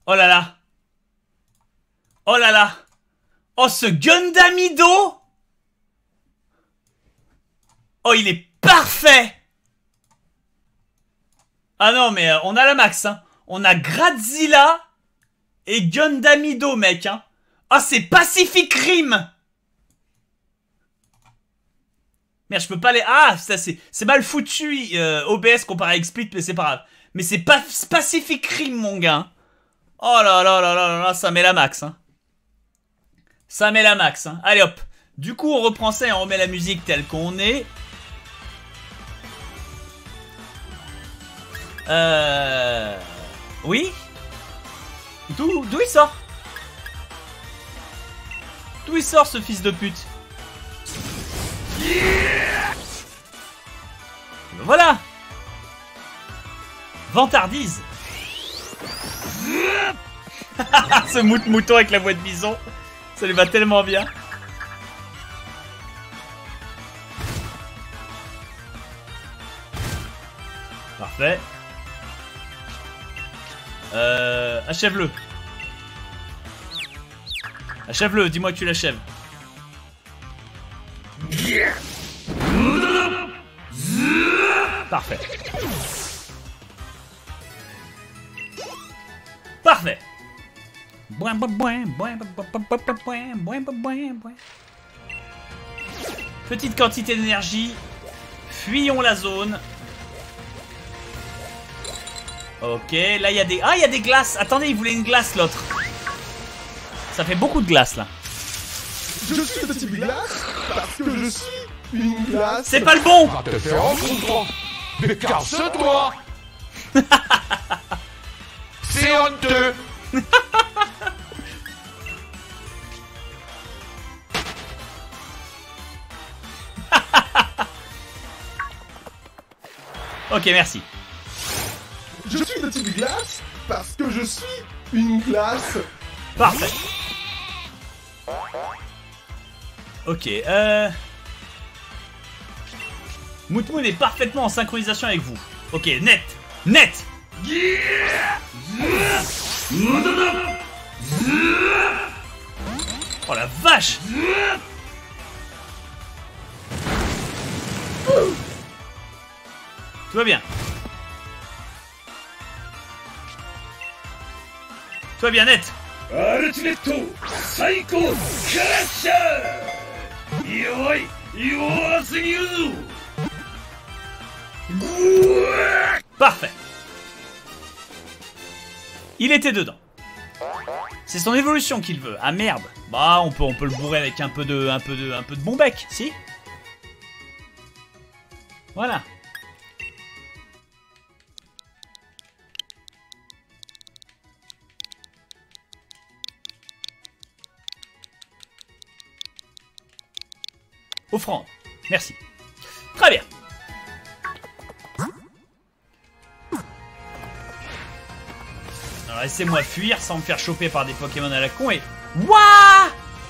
Oh là là. Oh là là. Oh, ce Gundamido. Oh, il est parfait. Ah non, mais on a la max, hein. On a Gradzilla et Gundamido, mec, hein. Ah, c'est Pacific Rim. Merde, je peux pas les... Ah, ça c'est mal foutu, OBS comparé à Split, mais c'est pas grave. Mais c'est pas Pacific Rim, mon gars. Oh là là là là là, ça met la max, hein. Ça met la max, hein. Allez hop. Du coup, on reprend ça et on remet la musique telle qu'on est. Oui. D'où il sort? D'où il sort, ce fils de pute? Voilà. Vantardise. Ce mouton avec la voix de bison, ça lui va tellement bien. Parfait. Achève-le. Achève-le, dis-moi que tu l'achèves. Parfait. Parfait. Petite quantité d'énergie. Fuyons la zone. Ok, là il y a des... Ah, il y a des glaces. Attendez, il voulait une glace, l'autre. Ça fait beaucoup de glace, là. Je suis de type glace parce que je suis une glace. C'est pas le bon. Va te faire entendre. Mais casse-toi. C'est honteux. Ok, merci. Je suis de type glace parce que je suis une glace. Parfait. Ok, Moutmoun est parfaitement en synchronisation avec vous. Ok, net. Net. Oh la vache. Tout va bien. Tout va bien, net. Parfait. Il était dedans. C'est son évolution qu'il veut. Ah merde. Bah on peut le bourrer avec un peu de bon bec, si. Voilà. Offrande. Merci. Très bien. Alors laissez-moi fuir sans me faire choper par des Pokémon à la con et... Wouah!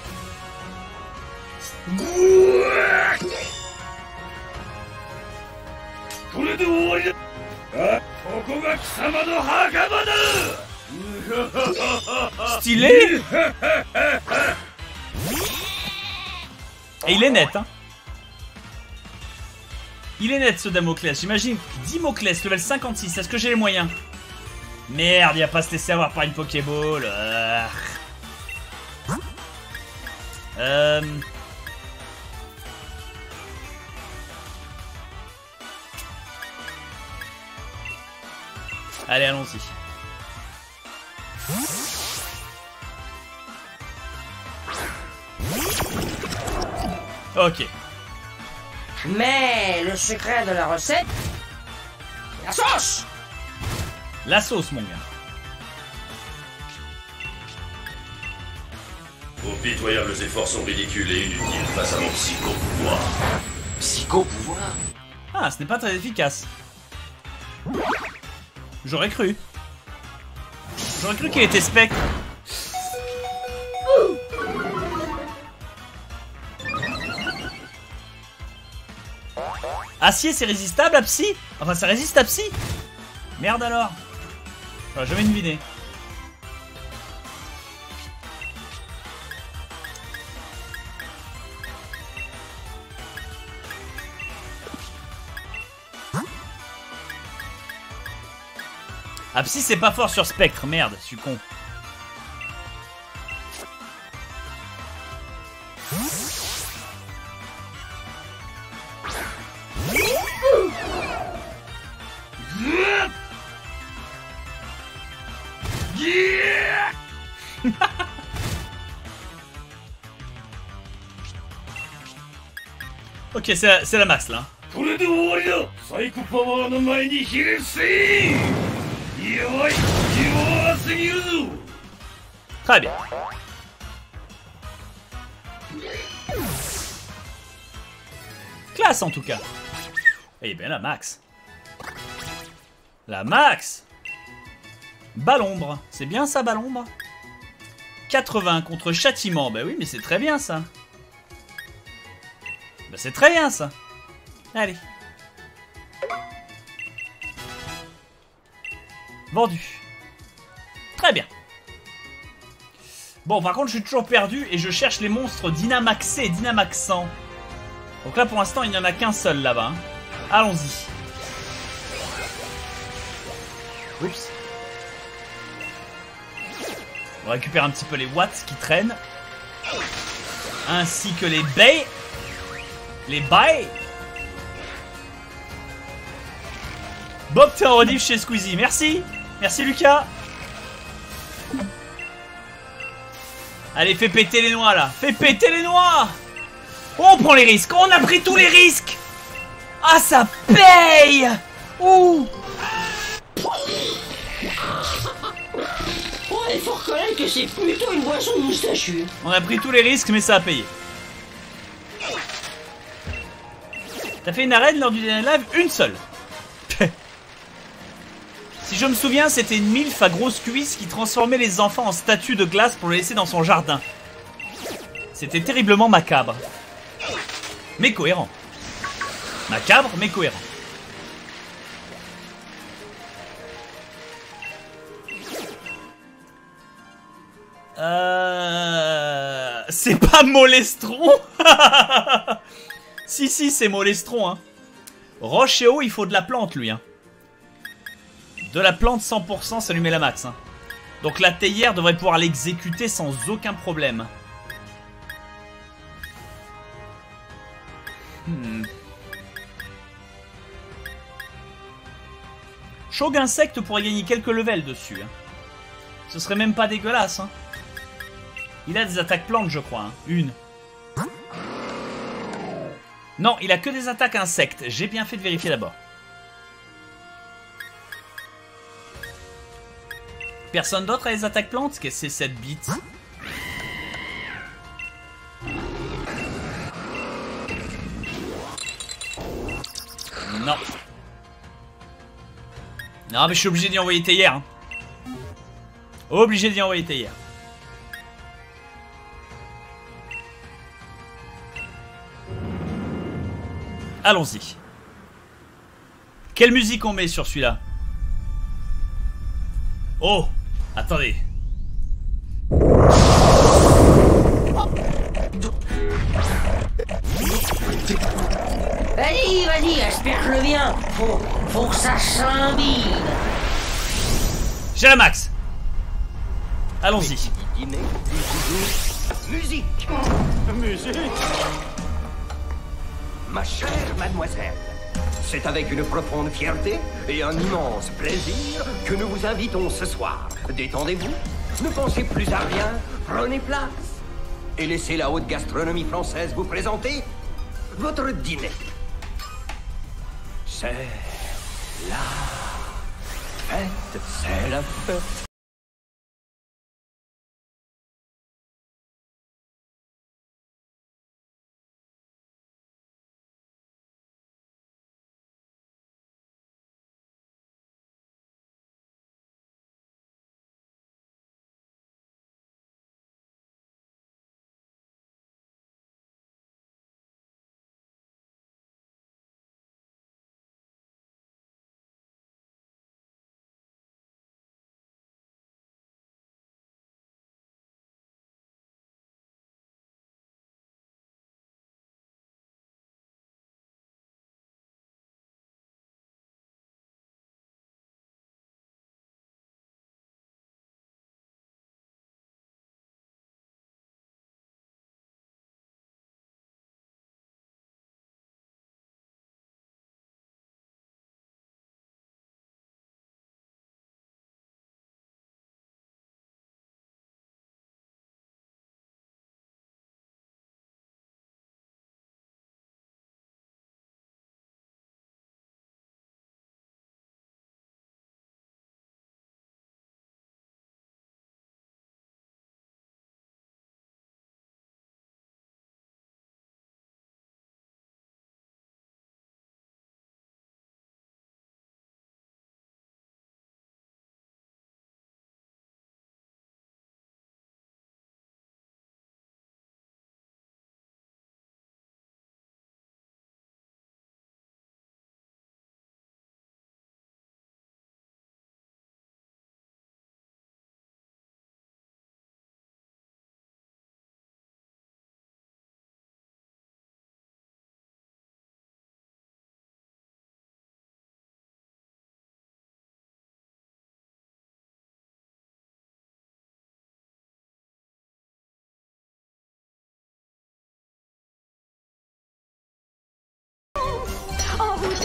Stylé! Et il est net, hein. Il est net, ce Damoclès. J'imagine. Dimoclès, level 56. Est-ce que j'ai les moyens? Merde, il va pas se laisser avoir par une Pokéball. Allez, allons-y. Ok. Mais le secret de la recette, c'est la sauce. La sauce, mon gars. Vos pitoyables efforts sont ridicules et inutiles face à mon psycho-pouvoir. Psycho-pouvoir? Ah, ce n'est pas très efficace. J'aurais cru. J'aurais cru qu'il était spectre. Acier, c'est résistable à Psy? Enfin, ça résiste à Psy? Merde alors. J'aurais jamais deviné. Ah, Psy, c'est pas fort sur Spectre. Merde, je suis con. Ok, c'est la max là. Très bien. Classe en tout cas. Eh bien la max. La max. Balombre. C'est bien ça, Balombre? 80 contre châtiment. Bah oui, mais c'est très bien ça. Bah c'est très bien ça. Allez. Vendu. Très bien. Bon, par contre, je suis toujours perdu et je cherche les monstres Dynamaxés et Dynamaxants. Donc là, pour l'instant, il n'y en a qu'un seul là-bas. Hein. Allons-y. Oups. On récupère un petit peu les watts qui traînent. Ainsi que les baies. Les baies. Bob, t'es en rediff chez Squeezie. Merci. Merci, Lucas. Allez, fais péter les noix, là. Fais péter les noix. On prend les risques. On a pris tous les risques. Ah, ça paye. Ouh. Ouais, il faut reconnaître que c'est plutôt une boisson moustachue. On a pris tous les risques, mais ça a payé. T'as fait une arène lors du dernier live? Une seule. Si je me souviens, c'était une MILF à grosse cuisse qui transformait les enfants en statues de glace pour les laisser dans son jardin. C'était terriblement macabre. Mais cohérent. Macabre, mais cohérent. C'est pas Molestron. Si, c'est Molestron, hein. Roche et eau, il faut de la plante, lui, hein. De la plante 100%, ça lui met la max, hein. Donc la théière devrait pouvoir l'exécuter sans aucun problème. Chauve insecte pourrait gagner quelques levels dessus, hein. Ce serait même pas dégueulasse, hein. Il a des attaques plantes, je crois, hein. Une. Non, il a que des attaques insectes. J'ai bien fait de vérifier d'abord. Personne d'autre a des attaques plantes? Qu'est-ce que c'est cette bite? Non. Non, mais je suis obligé d'y envoyer théière. Hein. Obligé d'y envoyer théière. Allons-y. Quelle musique on met sur celui-là? Oh, attendez. Vas-y, aspire-le bien. Faut que ça s'imbibe. J'ai la max. Allons-y. Musique. Musique. Ma chère mademoiselle, c'est avec une profonde fierté et un immense plaisir que nous vous invitons ce soir. Détendez-vous, ne pensez plus à rien, prenez place et laissez la haute gastronomie française vous présenter votre dîner. C'est la fête, c'est la fête.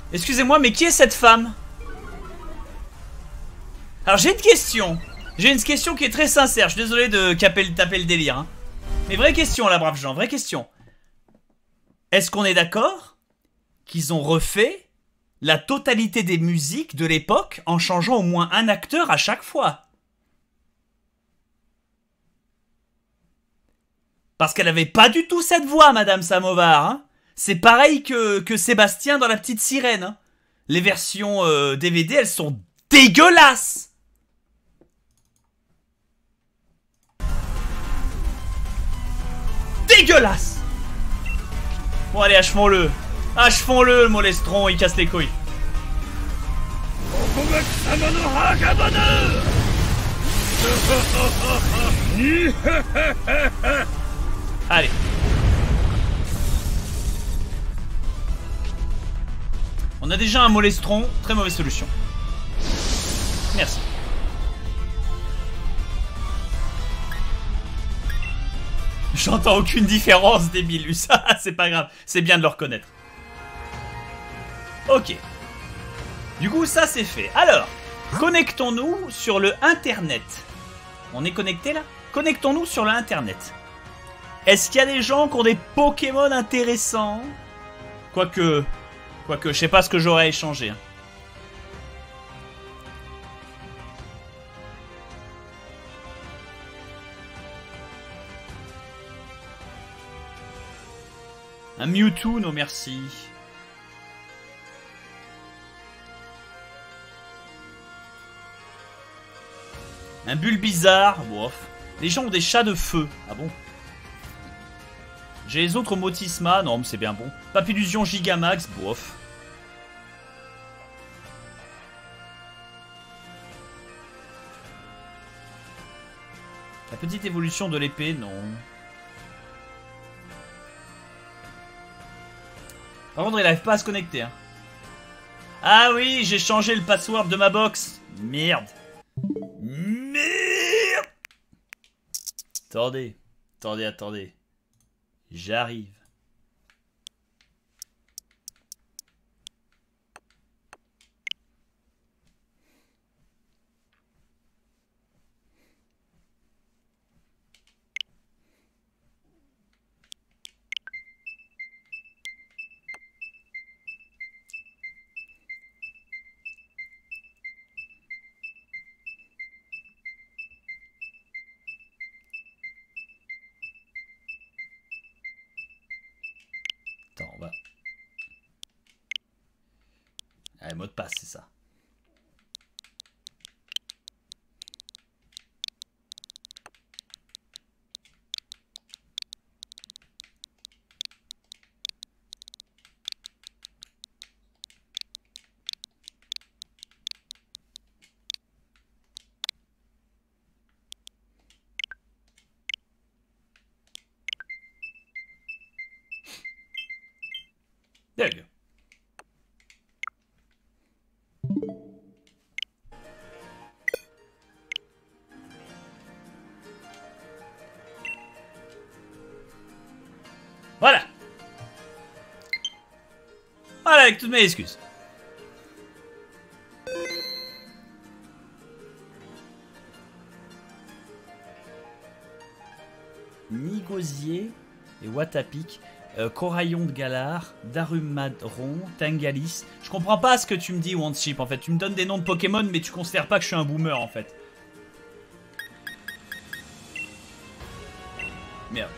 Excusez-moi, mais qui est cette femme? Alors j'ai une question. J'ai une question qui est très sincère. Je suis désolé de taper le délire. Hein. Mais vraie question là, braves gens, vraie question. Est-ce qu'on est d'accord qu'ils ont refait la totalité des musiques de l'époque en changeant au moins un acteur à chaque fois? Parce qu'elle avait pas du tout cette voix, Madame Samovar. Hein. C'est pareil que Sébastien dans La Petite Sirène. Hein. Les versions DVD, elles sont dégueulasses. Dégueulasse. Bon allez, achevons-le. Achevons-le, le molestron, il casse les couilles. Allez. On a déjà un molestron, très mauvaise solution. Merci. J'entends aucune différence, Débilus. C'est pas grave, c'est bien de le reconnaître. Ok. Du coup, ça c'est fait. Alors, connectons-nous sur le Internet. On est connecté là? Connectons-nous sur le Internet. Est-ce qu'il y a des gens qui ont des Pokémon intéressants? Quoique, je sais pas ce que j'aurais échangé. Hein. Un Mewtwo, non merci. Un Bulbizarre, bof. Les gens ont des chats de feu. Ah bon? J'ai les autres Motisma, non mais c'est bien bon. Papillusion Gigamax, bof. La petite évolution de l'épée, non. Par contre, il n'arrive pas à se connecter. Hein. Ah oui, j'ai changé le password de ma box. Merde. Merde. Attendez. Attendez. J'arrive. Attends, on va... Allez, mot de passe, c'est ça. There you go. Voilà. Voilà, avec toutes mes excuses. Nigosier et Watapik. Coraillon de Galar, Darumadron, Tangalis. Je comprends pas ce que tu me dis, Wandship, en fait. Tu me donnes des noms de Pokémon, mais tu considères pas que je suis un boomer, en fait. Merde.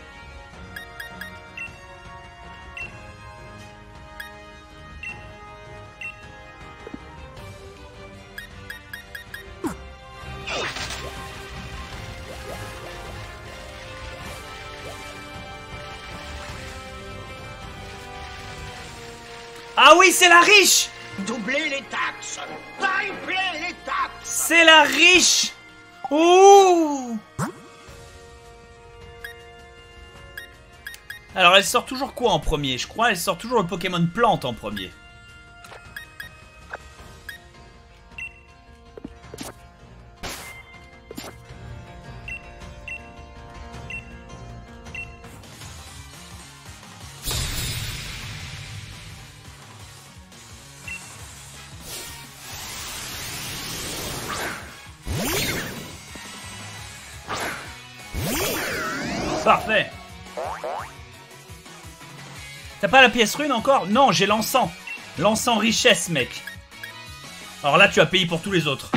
Ah oui, c'est la riche! Doubler les taxes! Tripler les taxes! C'est la riche! Ouh! Alors, elle sort toujours quoi en premier? Je crois qu'elle sort toujours le Pokémon plante en premier. Parfait. T'as pas la pièce rune encore? Non, j'ai l'encens. L'encens richesse, mec. Alors là, tu as payé pour tous les autres.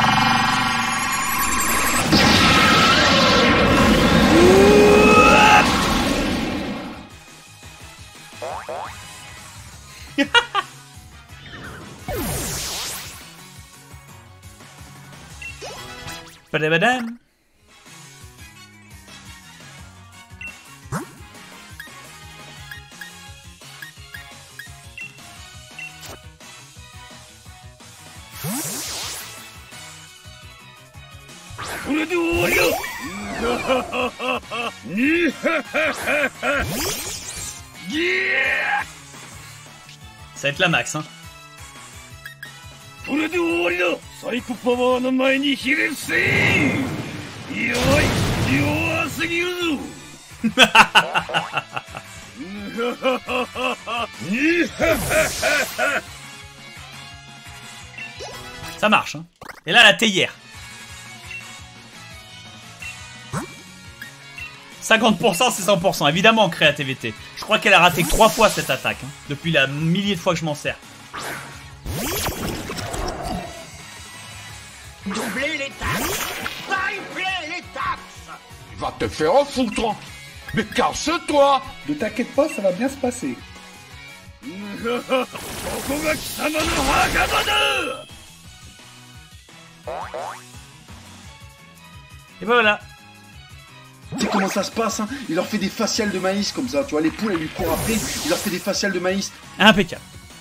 Badabadam. Ça va être la max, hein. Ça marche, hein. Et là, la théière. 50% c'est 100%, évidemment créa TVT. Je crois qu'elle a raté que 3 fois cette attaque, hein, depuis la millier de fois que je m'en sers. Doubler les taxes, tripler les taxes. Va te faire en foutre. Mais casse-toi. Ne t'inquiète pas, ça va bien se passer. Et ben voilà. Tu sais comment ça se passe, hein? Il leur fait des faciales de maïs comme ça, tu vois, les poules elles lui courent après, il leur fait des faciales de maïs. Impeccable.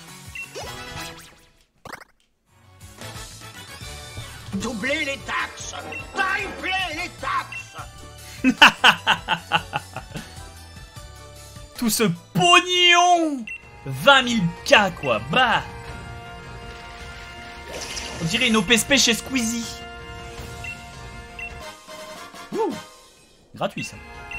Doubler les taxes, tripler les taxes. Tout ce pognon 20 000 K quoi, bah. On dirait une OPSP chez Squeezie. Ouh. Gratuit ça.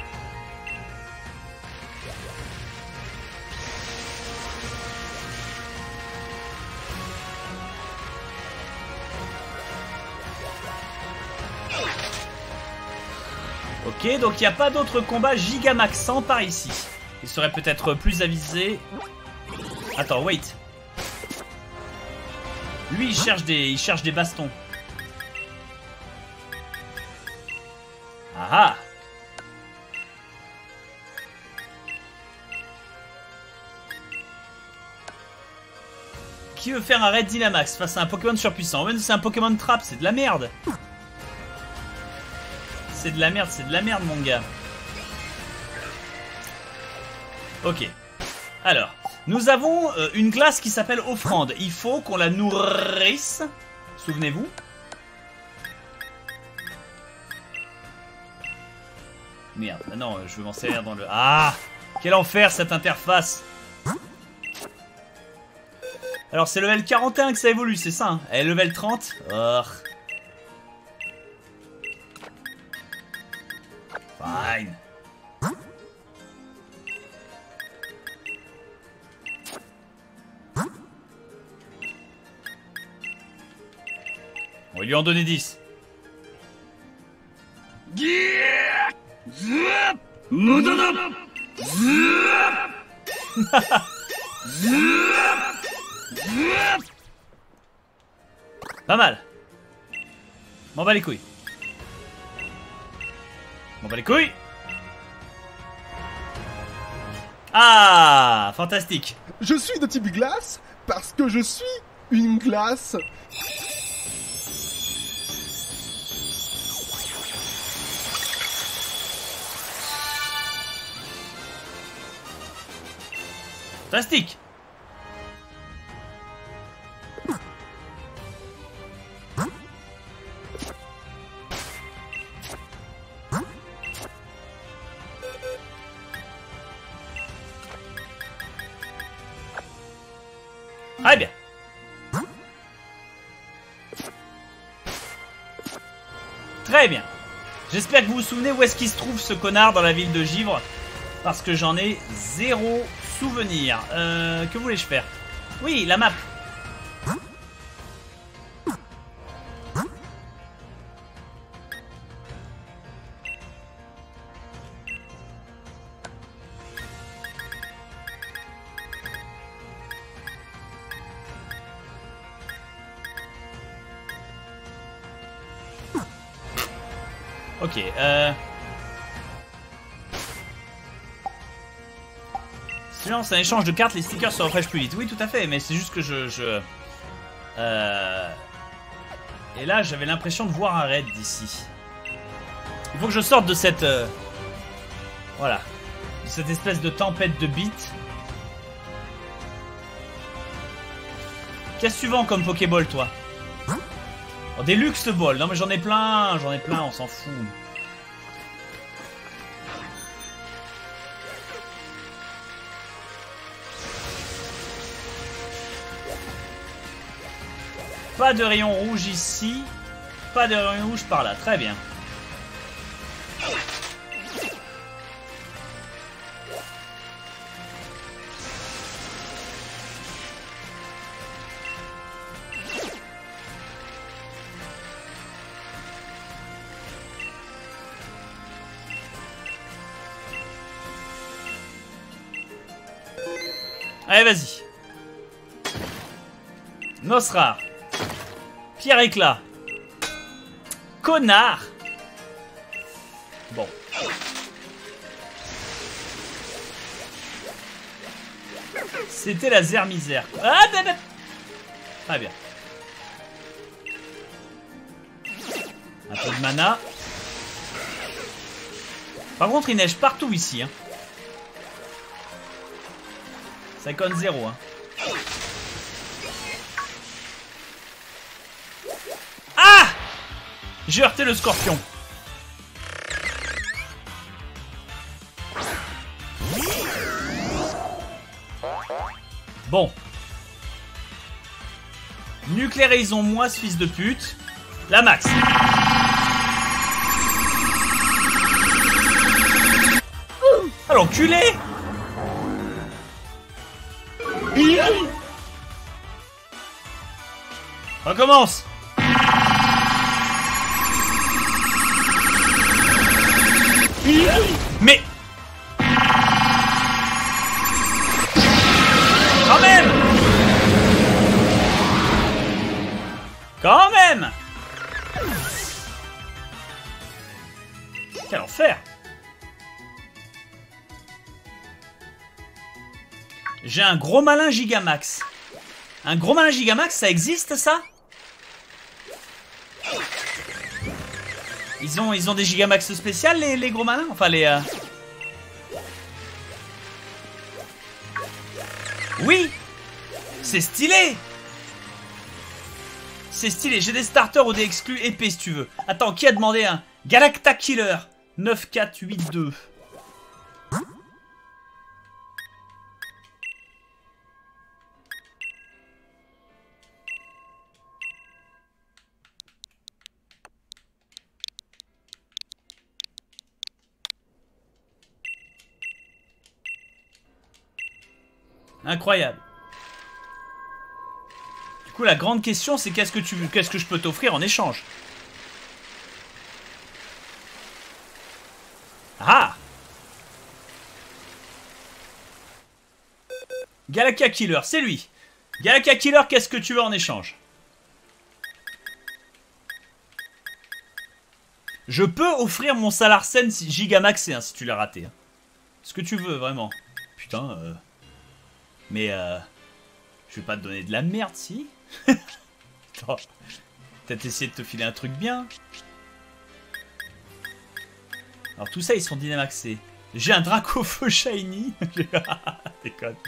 Ok, donc il n'y a pas d'autres combats gigamaxants par ici. Il serait peut-être plus avisé. Attends, wait. Lui, il cherche des bastons. Ah ah. Qui veut faire un raid Dynamax face à un Pokémon surpuissant? Ouais, c'est un Pokémon Trap, c'est de la merde. C'est de la merde, mon gars. Ok. Alors, nous avons une classe qui s'appelle Offrande. Il faut qu'on la nourrisse. Souvenez-vous. Merde, maintenant je veux m'en servir dans le... Ah! Quel enfer cette interface! Alors c'est level 41 que ça évolue, c'est ça, hein? Et level 30? Oh. Fine. On va lui en donner 10. Pas mal. M'en bats les couilles. M'en bats les couilles. Ah, fantastique. Je suis de type glace parce que je suis une glace. Fantastique. Très bien. Très bien. J'espère que vous vous souvenez où est-ce qu'il se trouve ce connard dans la ville de Givre. Parce que j'en ai zéro souvenir. Que voulais-je faire? Oui, la map. Ok, si on lance un échange de cartes, les stickers se rafraîchissent plus vite. Oui, tout à fait, mais c'est juste que Et là, j'avais l'impression de voir un raid d'ici. Il faut que je sorte de cette... Voilà. De cette espèce de tempête de bits. Qu'est-ce que tu vends comme Pokéball, toi? Oh, des luxe balls. Non, mais j'en ai plein, on s'en fout. Pas de rayon rouge ici. Pas de rayon rouge par là. Très bien. Allez, vas-y. Nosrar. Pierre éclat. Connard. Bon. C'était la zère-misère. Ah, très bien. Un peu de mana. Par contre, il neige partout ici. Hein. Ça conne 0. Hein. Ah! J'ai heurté le scorpion. Bon. Nucléarisons-moi ce fils de pute. La max. Ah l'enculé! Recommence. Mais quand même. Quand même. Quel enfer. J'ai un gros malin Gigamax. Un gros malin Gigamax, ça existe ça? Ils ont des Gigamax spéciales les gros malins? Enfin les... Oui! C'est stylé! C'est stylé, j'ai des starters ou des exclus épais si tu veux. Attends, qui a demandé un Galacta Killer 9482. Incroyable. Du coup, la grande question, c'est qu'est-ce que je peux t'offrir en échange? Ah! Galacta Killer, c'est lui. Galacta Killer, qu'est-ce que tu veux en échange? Je peux offrir mon Salarsen Gigamax si tu l'as raté. Hein. Ce que tu veux, vraiment. Putain, Mais je vais pas te donner de la merde, si. Attends. Peut-être essayer de te filer un truc bien. Alors tout ça, ils sont dynamaxés. J'ai un Dracofeu Shiny. Déconne.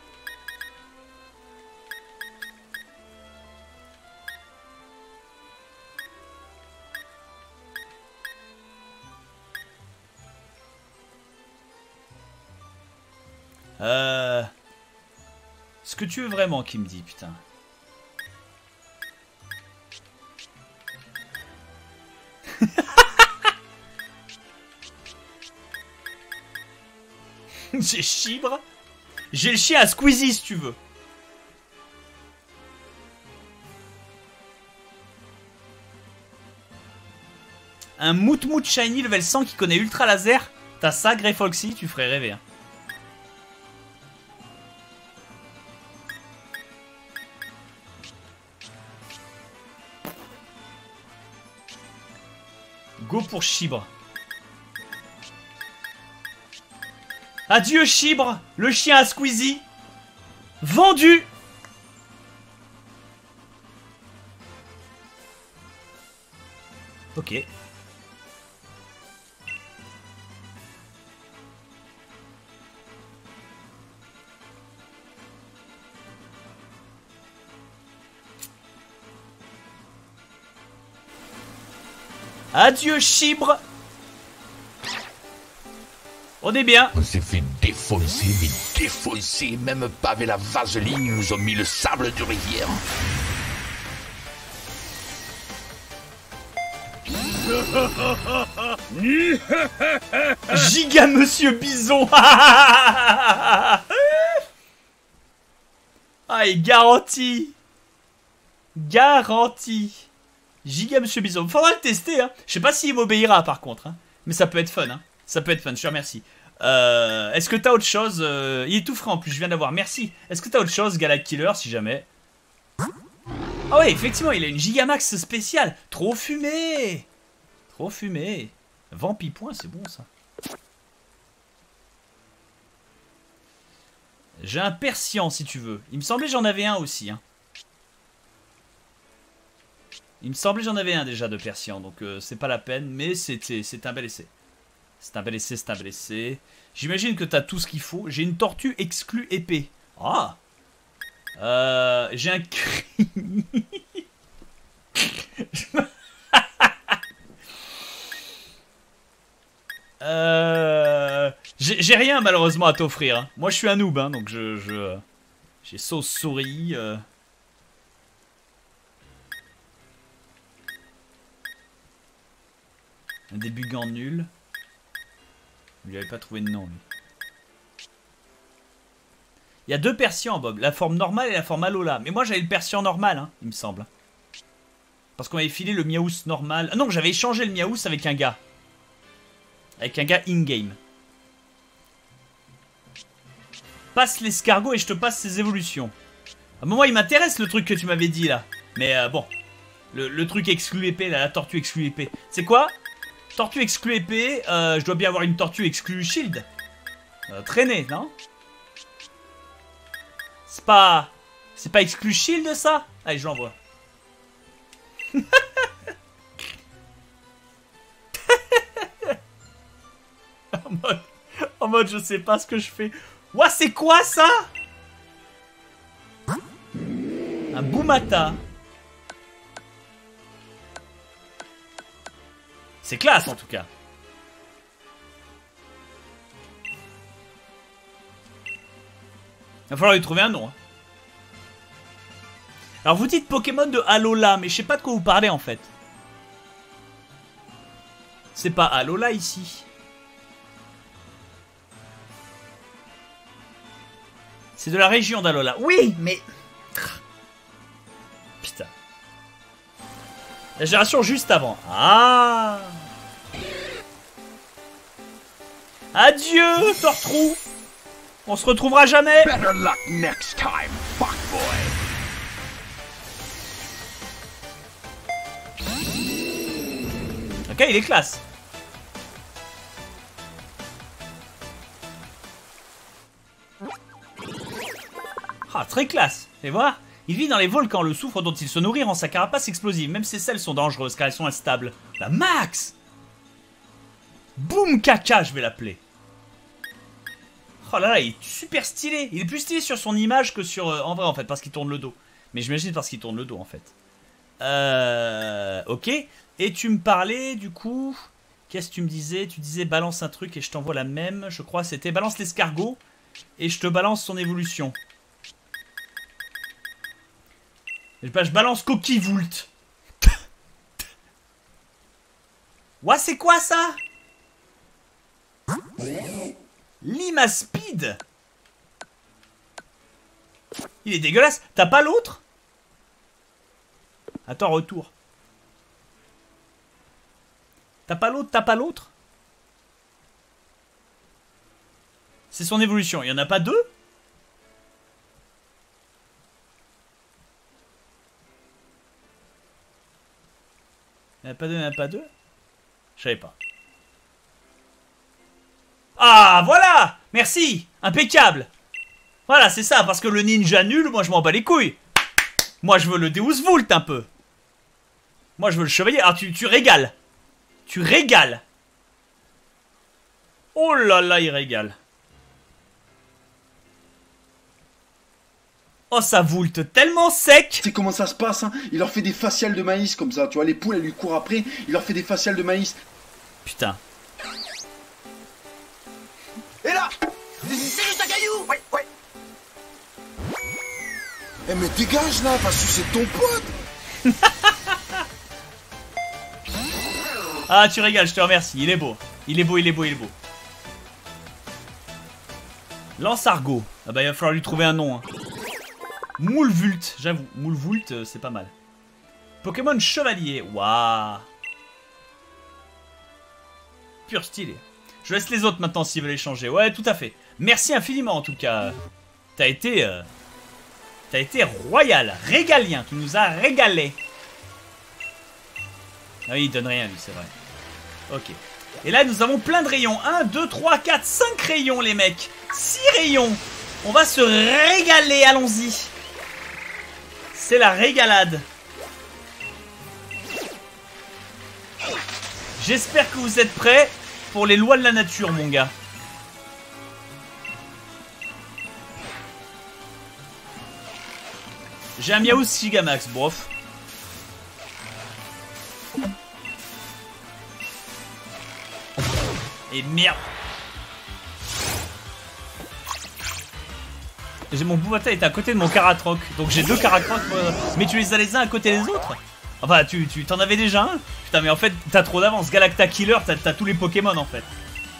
Ce que tu veux vraiment, qui me dit, putain. J'ai Chibre. J'ai le chien à Squeezie si tu veux. Un Moutmout Shiny level 100 qui connaît Ultra Laser. T'as ça, Grey Foxy, tu ferais rêver. Hein. Go pour Chibre. Adieu Chibre, le chien à Squeezie. Vendu. Ok. Adieu Chibre. On est bien. On s'est fait défoncer, mais défoncer. Même pas avec la vaseline, ils nous ont mis le sable de rivière. Giga Monsieur Bison. Ah, et garanti. Garanti. Giga Monsieur Bison. Faudra le tester, hein. Je sais pas s'il m'obéira par contre, hein. Mais ça peut être fun, hein. Ça peut être fun, je te remercie. Est-ce que t'as autre chose il est tout frais en plus, je viens d'avoir. Merci. Est-ce que t'as autre chose, Galak Killer, si jamais? Ah ouais, effectivement, il a une Gigamax spéciale. Trop fumé. Trop fumé. Vampipoint, c'est bon ça. J'ai un Persian si tu veux. Il me semblait que j'en avais un aussi, hein. Il me semblait que j'en avais un déjà de Persian, donc c'est pas la peine, mais c'est un bel essai. C'est un bel essai, c'est un bel essai. J'imagine que t'as tout ce qu'il faut. J'ai une tortue exclue épée. Ah. J'ai un cri. J'ai rien malheureusement à t'offrir, hein. Moi je suis un noob, hein, donc j'ai sauce souris. Un débugant nul. Vous lui avez pas trouvé de nom, lui. Il y a deux Persians, Bob. La forme normale et la forme Alola. Mais moi, j'avais le Persian normal, hein, il me semble. Parce qu'on avait filé le Miaous normal. Ah non, j'avais échangé le Miaous avec un gars. Avec un gars in-game. Passe l'escargot et je te passe ses évolutions. À un moment, il m'intéresse le truc que tu m'avais dit, là. Mais bon. Le truc exclu épée, là, la tortue exclu épée. C'est quoi? Tortue exclu épée, je dois bien avoir une tortue exclu shield. Traîner, non? C'est pas exclu shield ça? Allez, je l'envoie. en mode je sais pas ce que je fais. Ouah, c'est quoi ça? Un Boumata. C'est classe en tout cas. Il va falloir lui trouver un nom, hein. Alors vous dites Pokémon de Alola, mais je sais pas de quoi vous parlez en fait. C'est pas Alola ici. C'est de la région d'Alola. Oui, mais... Putain. La génération juste avant. Ah. Adieu, Tortrou. On se retrouvera jamais. Better luck next time, fuckboy. Ok, il est classe. Ah, très classe. Et voir. Il vit dans les volcans, le soufre dont il se nourrit rend sa carapace explosive. Même ses selles sont dangereuses car elles sont instables. La Max. Boum caca, je vais l'appeler. Oh là là, il est super stylé. Il est plus stylé sur son image que sur... en vrai, en fait, parce qu'il tourne le dos. Mais j'imagine parce qu'il tourne le dos, en fait. Ok. Et tu me parlais, du coup... Qu'est-ce que tu me disais? Tu disais balance un truc et je t'envoie la même. Je crois c'était balance l'escargot et je te balance son évolution. Je balance Coquille Vult. Ouah, c'est quoi ça? Lima Speed. Il est dégueulasse. T'as pas l'autre? Attends, retour. T'as pas l'autre? T'as pas l'autre? C'est son évolution. Il y en a pas deux? Il n'y en a pas deux, il n'y en a pas deux. Je savais pas. Ah, voilà! Merci! Impeccable! Voilà, c'est ça, parce que le ninja nul, moi je m'en bats les couilles. Moi je veux le Deus Vult un peu. Moi je veux le chevalier. Ah, tu régales. Tu régales. Oh là là, il régale. Oh, ça voulte tellement sec. Tu sais comment ça se passe, hein? Il leur fait des faciales de maïs comme ça, tu vois, les poules elles lui courent après, il leur fait des faciales de maïs. Putain. Et là, C'est juste un caillou. Ouais, ouais. eh mais dégage là, parce que c'est ton pote. Ah, tu régales, je te remercie. Il est beau. Il est beau, il est beau, il est beau. Lance-argot. Ah bah, il va falloir lui trouver un nom. Hein. Moulvult, j'avoue. Moulvult, c'est pas mal. Pokémon chevalier. Waouh. Pur stylé. Je laisse les autres maintenant s'ils veulent échanger. Ouais, tout à fait. Merci infiniment en tout cas. T'as été royal, régalien. Tu nous as régalé. Ah oui, il donne rien lui, c'est vrai. Ok. Et là, nous avons plein de rayons. 1, 2, 3, 4, 5 rayons, les mecs. 6 rayons. On va se régaler, allons-y. C'est la régalade. J'espère que vous êtes prêts pour les lois de la nature, mon gars. J'ai un Miaou Gigamax, bof. Et merde. Mon Boubata est à côté de mon Karatroc. Donc j'ai deux Karatroc. Mais tu les as les uns à côté des autres. Enfin, tu t'en avais déjà un. Putain, mais en fait, t'as trop d'avance. Galacta Killer, t'as tous les Pokémon en fait.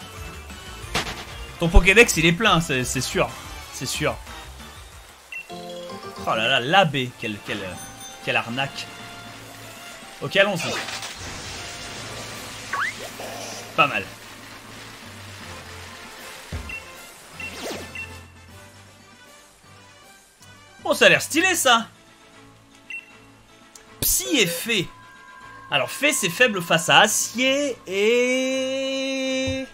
Ton Pokédex, il est plein, c'est sûr. C'est sûr. Oh là là, l'abbé. Quelle arnaque. Ok, allons-y. Pas mal. Oh, ça a l'air stylé, ça. Psy et Fée. Alors, Fée, c'est faible face à Acier et...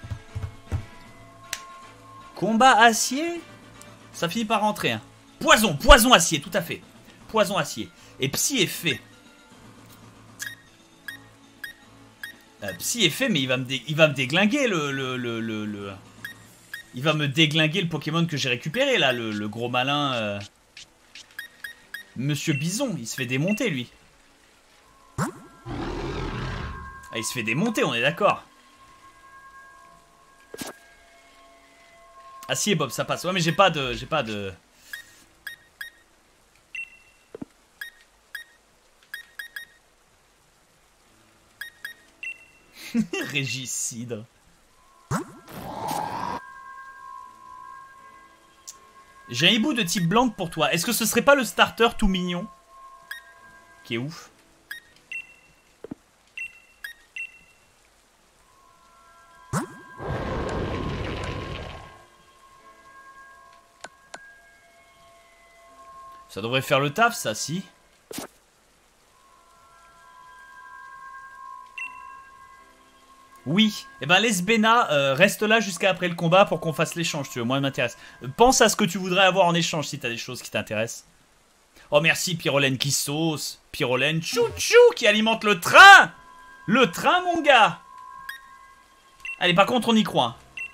Combat Acier. Ça finit par rentrer, hein. Poison, poison Acier, tout à fait. Poison Acier. Et Psy et Fée. Psy et Fée, mais il va me déglinguer Il va me déglinguer le Pokémon que j'ai récupéré, là, le gros malin... Monsieur Bison, il se fait démonter, lui. Ah, il se fait démonter, on est d'accord. Acier, Bob, ça passe. Ouais, mais j'ai pas de... Régicide. J'ai un hibou de type blanc pour toi. Est-ce que ce serait pas le starter tout mignon? Qui est ouf. Ça devrait faire le taf, ça, si. Oui, et ben Lesbena, reste là jusqu'à après le combat pour qu'on fasse l'échange, tu veux, moi ça m'intéresse. Pense à ce que tu voudrais avoir en échange si t'as des choses qui t'intéressent. Oh merci Pyrolène qui sauce, Pyrolène chouchou qui alimente le train. Le train mon gars. Allez par contre on y croit.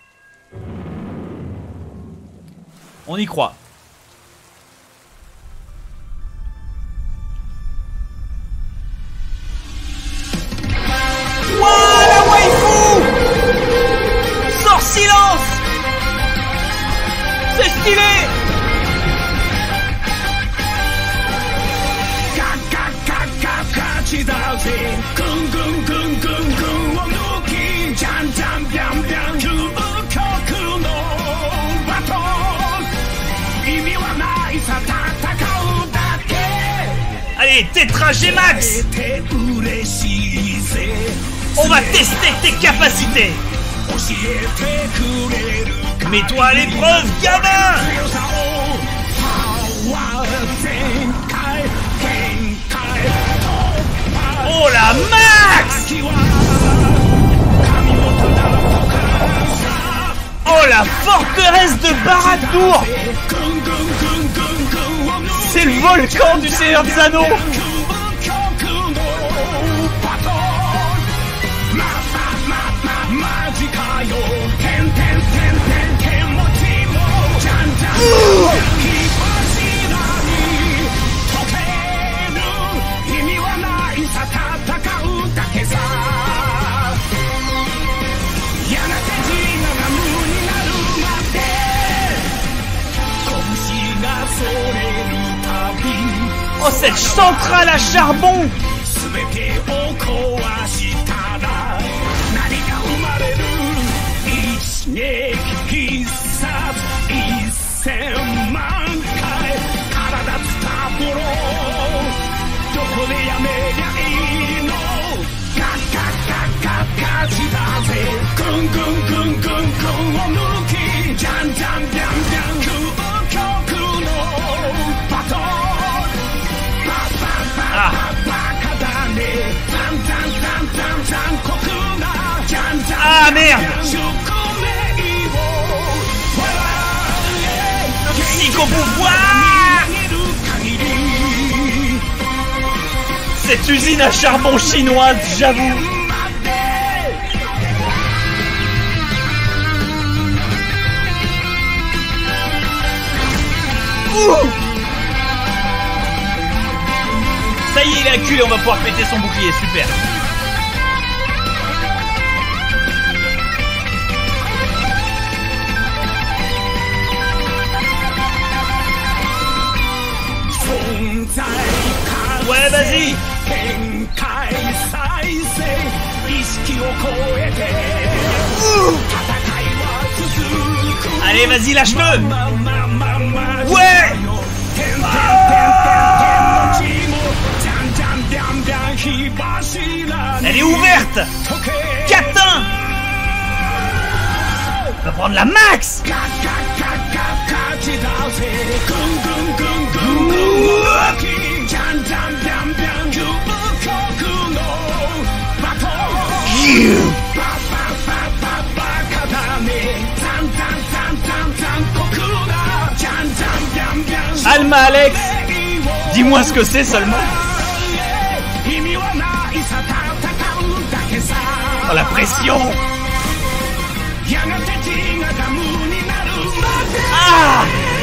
On y croit. Silence! C'est stylé! Allez, Tétra G-Max! On va tester tes capacités! Mets-toi à l'épreuve, gamin! Oh la max! forteresse de Barad-dûr. C'est le volcan du Seigneur des Anneaux. Oh, cette centrale à charbon! Ah merde! Psycho-pouvoir! Cette usine à charbon chinoise, j'avoue! Ça y est, il a culé, on va pouvoir péter son bouclier, super! Ouais, vas-y. Allez, vas-y, lâche-le. Ouais. Elle est ouverte. Catin. On va prendre la max. Alma Alex, dis-moi ce que c'est seulement. Oh, la pression. Ah!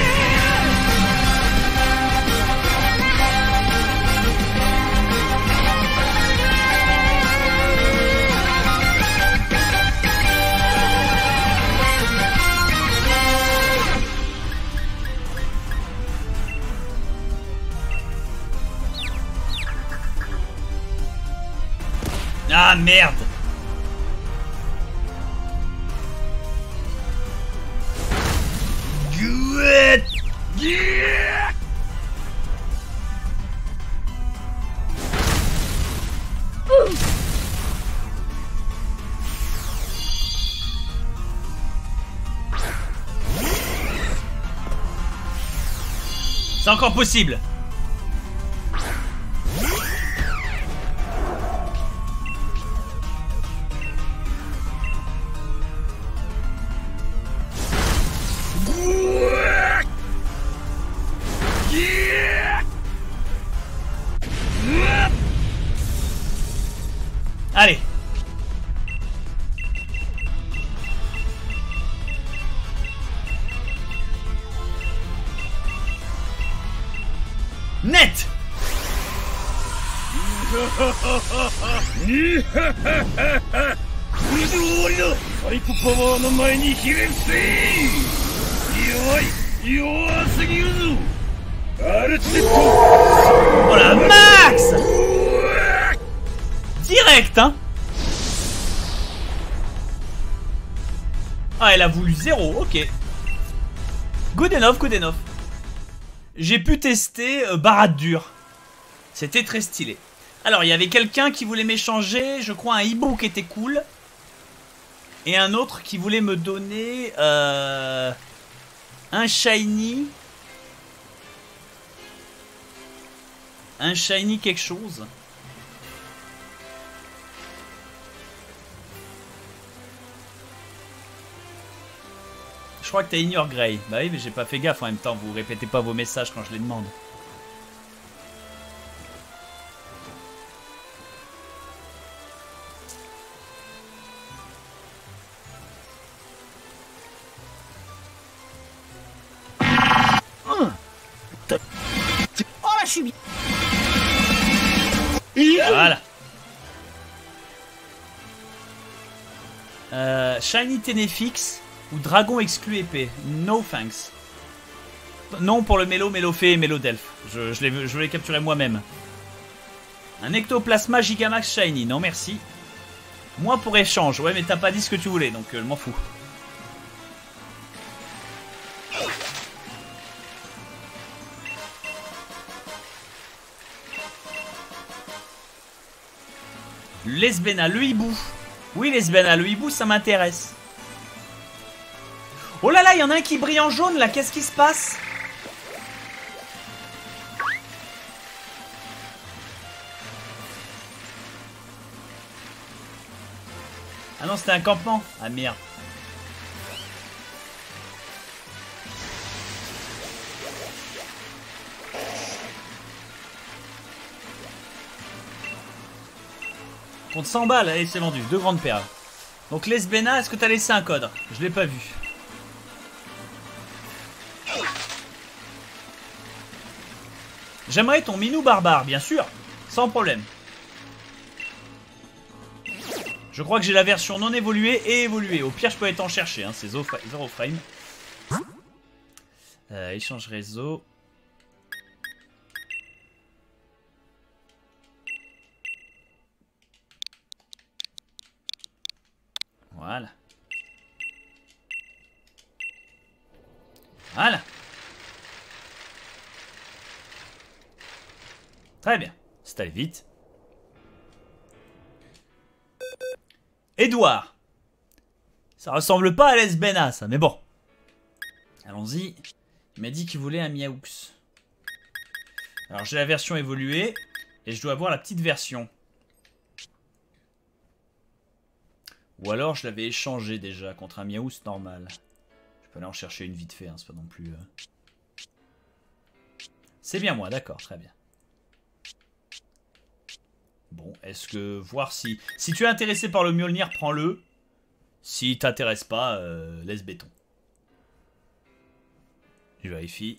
Ah merde! C'est encore possible. Allez. Net. Oh la max. Direct, hein. Ah, elle a voulu 0, ok. Good enough, good enough. J'ai pu tester Barad-dûr. C'était très stylé. Alors, il y avait quelqu'un qui voulait m'échanger, je crois, un hibou qui était cool. Et un autre qui voulait me donner un shiny. Un shiny quelque chose. Je crois que t'as ignore Grey. Bah oui, mais j'ai pas fait gaffe en même temps. Vous répétez pas vos messages quand je les demande. Oh là, je suis bien. Voilà. Shiny Ténéfix ou Dragon exclu épée. No thanks. Non pour le Mélofée et Mélodelph. Je l'ai capturé moi-même. Un Ectoplasma Gigamax Shiny. Non merci. Moi pour échange. Ouais mais t'as pas dit ce que tu voulais donc je m'en fous. Lesbena, le hibou. Oui, Lesbena, le hibou, ça m'intéresse. Oh là là, il y en a un qui brille en jaune, là. Qu'est-ce qui se passe? Ah non, c'était un campement. Ah merde. Contre 100 balles, allez c'est vendu, 2 grandes perles. Donc Lesbena, est-ce que t'as laissé un code? Je l'ai pas vu. J'aimerais ton minou barbare, bien sûr, sans problème. Je crois que j'ai la version non évoluée et évoluée. Au pire, je peux aller t'en chercher, hein. C'est Zero Frame. Échange réseau. Voilà. Voilà. Très bien. C'est allé vite. Edouard. Ça ressemble pas à Lesbena, ça, mais bon. Allons-y. Il m'a dit qu'il voulait un Miaoux. Alors j'ai la version évoluée. Et je dois avoir la petite version. Ou alors je l'avais échangé déjà contre un Miaoux normal. Je peux aller en chercher une vite fait, hein, c'est pas non plus... C'est bien moi, d'accord, très bien. Bon, est-ce que... Voir si... Si tu es intéressé par le Mjolnir, prends-le. Si t'intéresse pas, laisse béton. Je vérifie.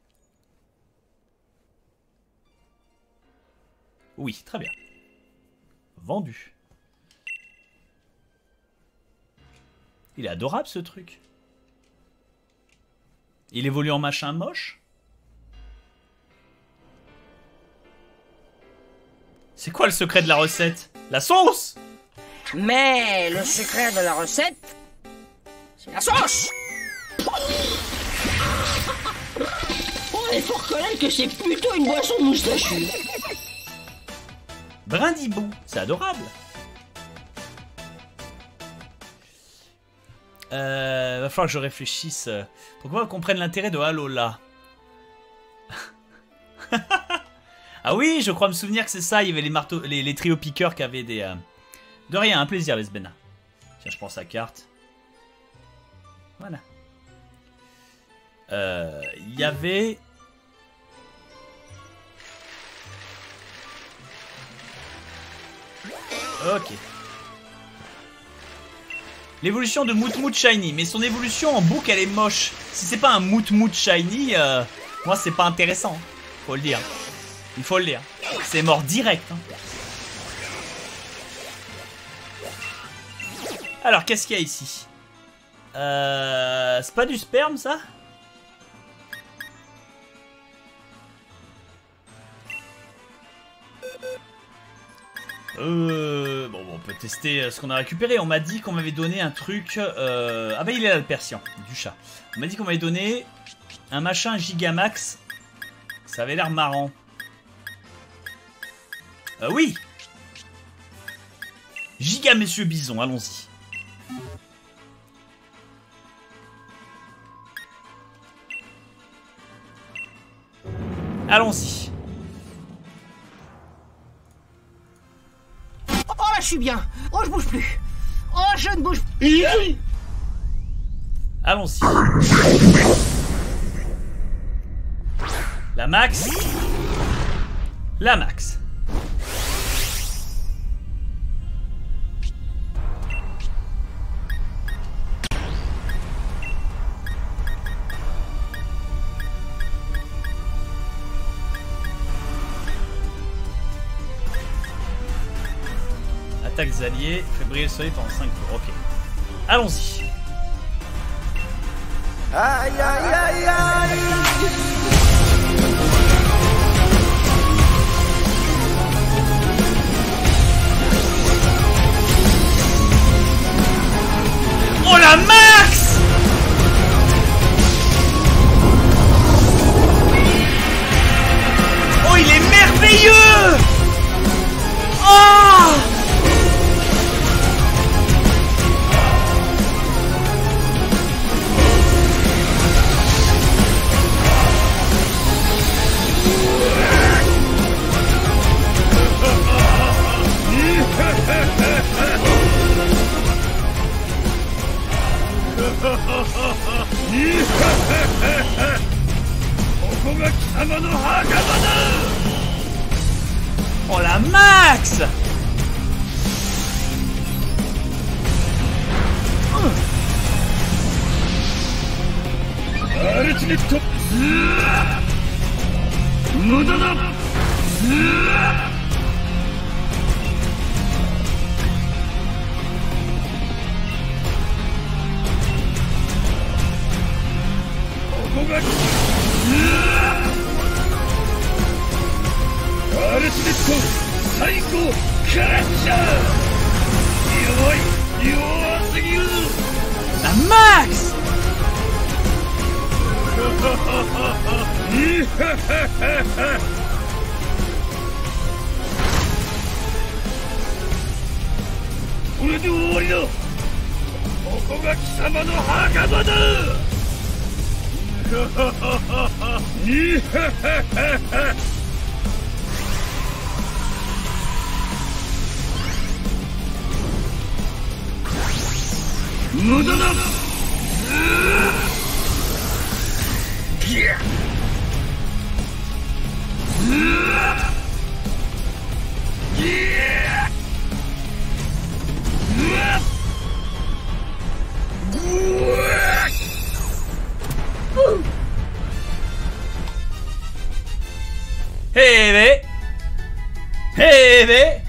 Oui, très bien. Vendu. Il est adorable ce truc. Il évolue en machin moche. C'est quoi le secret de la recette? La sauce? Mais le secret de la recette, c'est la sauce. Oh, il faut reconnaître que c'est plutôt une boisson moustachue. Brindibou, c'est adorable. Va falloir que je réfléchisse. Pourquoi on comprenne l'intérêt de Alola? Ah oui, je crois me souvenir que c'est ça. Il y avait les marteaux, les trios piqueurs qui avaient des... De rien, un plaisir, Lesbena. Tiens, je prends sa carte. Voilà. Il y avait... Ok. L'évolution de Moutmout Shiny. Mais son évolution en boucle, elle est moche. Si c'est pas un Moutmout Shiny, moi, c'est pas intéressant. Faut le dire. Il faut le dire. C'est mort direct. Hein. Alors, qu'est-ce qu'il y a ici? C'est pas du sperme, ça? Bon, on peut tester ce qu'on a récupéré. On m'a dit qu'on m'avait donné un truc... Ah bah il est là le Persian, du chat. On m'a dit qu'on m'avait donné un machin Gigamax. Ça avait l'air marrant. Oui. Giga Monsieur Bison, allons-y. Allons-y. Oh là, je suis bien. Oh, je bouge plus. Oh, je ne bouge plus. Allons-y. La max. La max. Attaque des alliés, fait briller le soleil pendant 5 tours. Ok. Allons-y. Aïe, aïe, aïe, aïe. Oh la max! Oh il est merveilleux! Oh! Oh la max! La max! Hey, hey,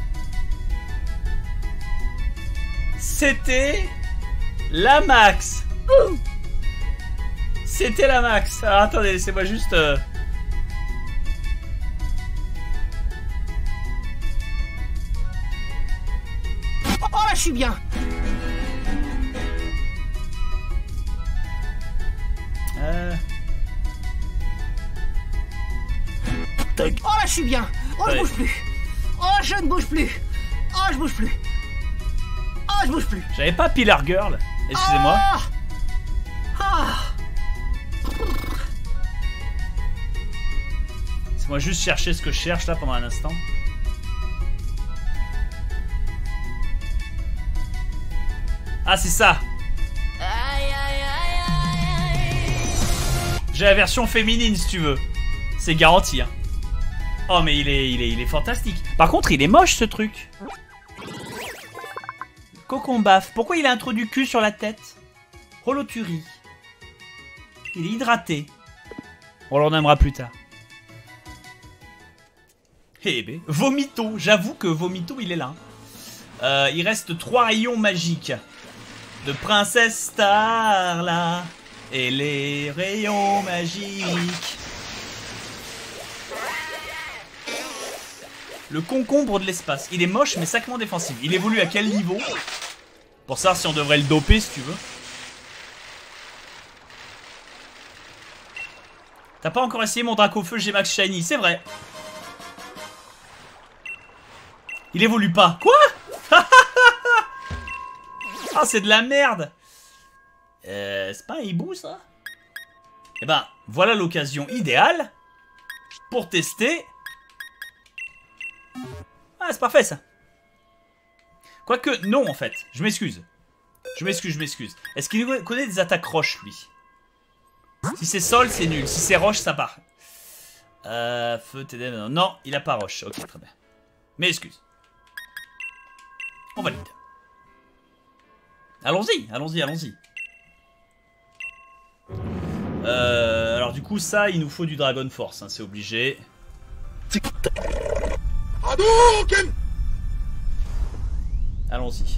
c'était la max. C'était la max. Alors attendez, laissez-moi juste... Oh là, je suis bien. Oh là, je suis bien. Oh, je bouge plus. Oh, je ne bouge plus. Oh, je bouge plus. Oh, je bouge plus. J'avais pas Pillar Girl. Excusez-moi. Laissez-moi juste chercher ce que je cherche là pendant un instant. Ah, c'est ça. J'ai la version féminine si tu veux. C'est garanti, hein. Oh mais il est fantastique. Par contre il est moche ce truc. Cocon baf. Pourquoi il a un trou du cul sur la tête? Holoturi. Il est hydraté. On l'en aimera plus tard. Eh ben, Vomito. J'avoue que Vomito il est là. Il reste 3 rayons magiques. De Princesse Star là. Et les rayons magiques. Le concombre de l'espace. Il est moche mais sacrément défensif. Il évolue à quel niveau? Pour savoir si on devrait le doper si tu veux. T'as pas encore essayé mon Dracofeu G-Max Shiny, c'est vrai. Il évolue pas. Quoi? Ah, c'est de la merde. C'est pas un hibou ça? Eh ben, voilà l'occasion idéale pour tester. Ah, c'est parfait ça. Quoique, non en fait. Je m'excuse. Je m'excuse. Est-ce qu'il connaît des attaques roches, lui? Si c'est sol, c'est nul. Si c'est roche, ça part. Feu, TD, non, il a pas roche. Ok, très bien. Mais excuse. On valide. Allons-y. Alors du coup, ça, il nous faut du Dragon Force, hein, c'est obligé. Allons-y.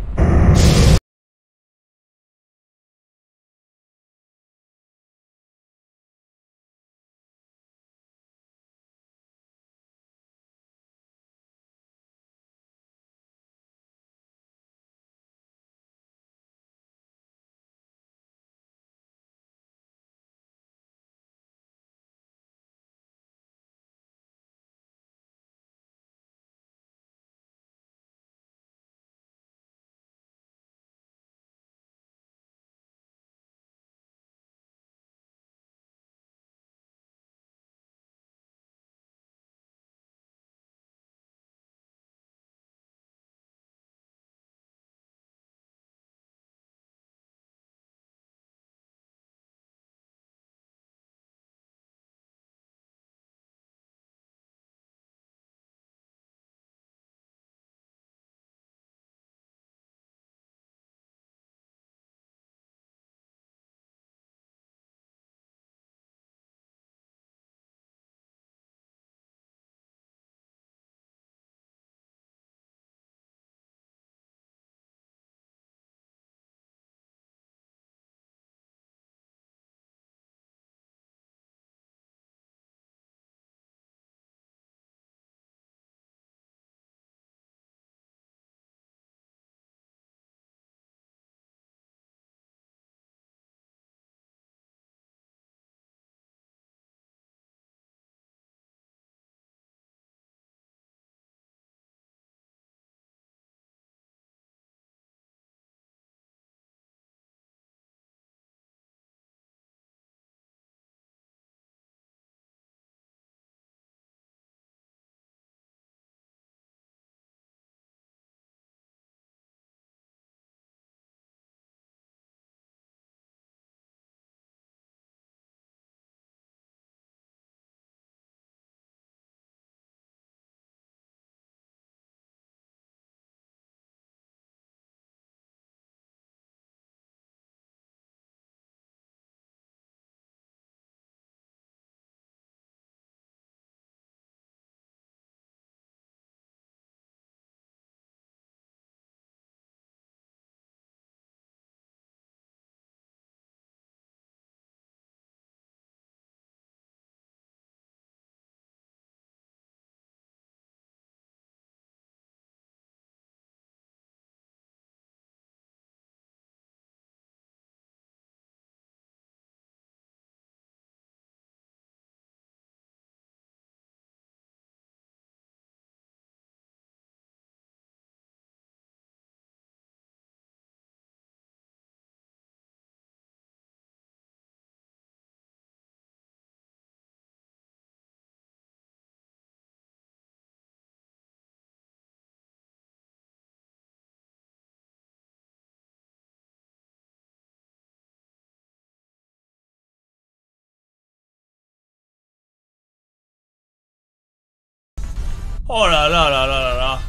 Oh là là là là là là.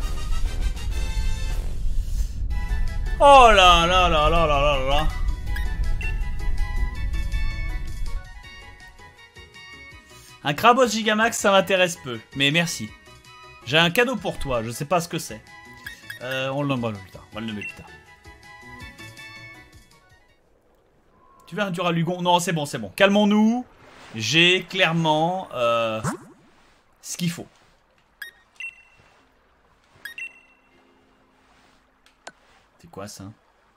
Oh là là là là là là là. Un Krabos Gigamax, ça m'intéresse peu, mais merci. J'ai un cadeau pour toi, je sais pas ce que c'est. On le nommera plus tard. On va le nommer plus tard. Tu veux un Duralugon? Non, c'est bon, c'est bon. Calmons-nous. J'ai clairement ce qu'il faut. C'est quoi ça?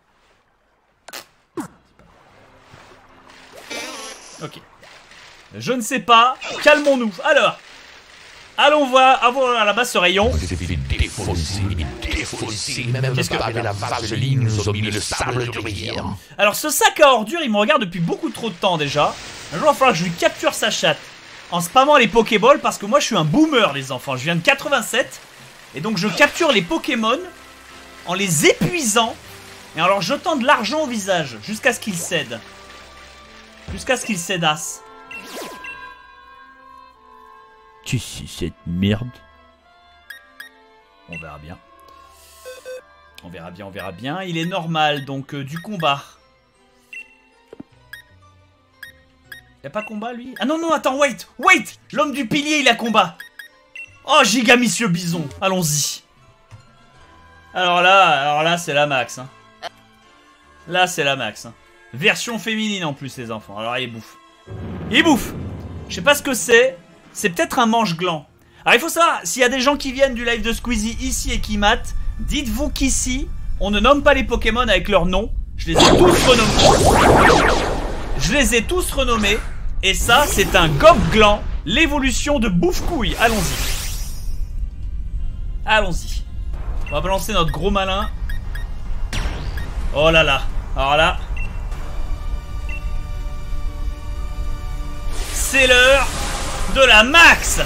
Ok. Je ne sais pas. Calmons-nous. Alors. Allons voir. Avoir là-bas ce rayon. Qu'est-ce que la vaseline nous a mis le sable de rivière. Alors ce sac à ordures, il me regarde depuis beaucoup trop de temps déjà. Un jour, il va falloir que je lui capture sa chatte en spammant les Pokéballs parce que moi je suis un boomer les enfants. Je viens de 87 et donc je capture les Pokémon en les épuisant Et en leur jetant de l'argent au visage, jusqu'à ce qu'ils cèdent. Jusqu'à ce qu'ils cédassent. Tu sais cette merde. On verra bien. On verra bien, on verra bien. Il est normal, donc du combat. Y'a pas combat, lui? Ah non, non, attends, wait! L'homme du pilier, il a combat. Oh, giga monsieur bison. Allons-y. Alors là, c'est la max. Hein. Là, c'est la max. Hein. Version féminine en plus, les enfants. Alors, il bouffe. Il bouffe! Je sais pas ce que c'est. C'est peut-être un mange-gland. Alors, il faut savoir, s'il y a des gens qui viennent du live de Squeezie ici et qui matent, dites-vous qu'ici, on ne nomme pas les Pokémon avec leur nom. Je les ai tous renommés. Je les ai tous renommés. Et ça, c'est un Gob-Gland, l'évolution de Bouffe-Couille. Allons-y. Allons-y. On va balancer notre gros malin. Oh là là. Alors là. C'est l'heure de la max.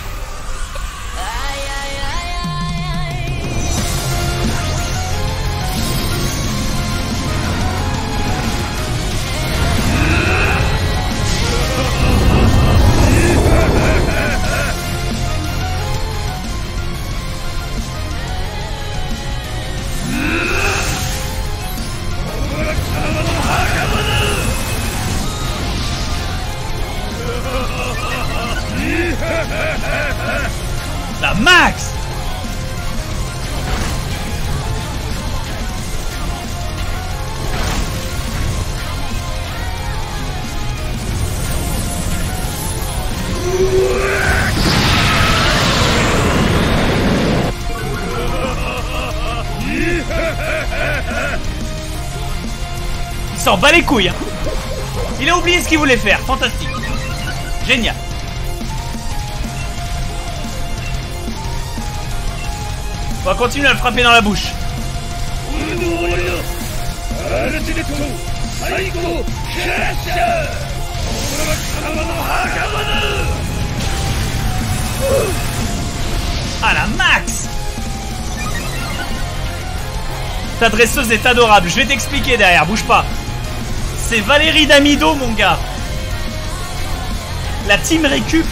La max. Il s'en bat les couilles hein. Il a oublié ce qu'il voulait faire, fantastique. Génial. On va continuer à le frapper dans la bouche. Ah la max. Ta dresseuse est adorable. Je vais t'expliquer derrière, bouge pas. C'est Valérie Damido mon gars. La team récup.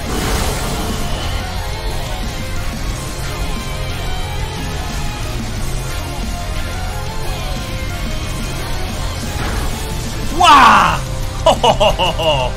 Waouh! Oh, oh, oh, oh, oh.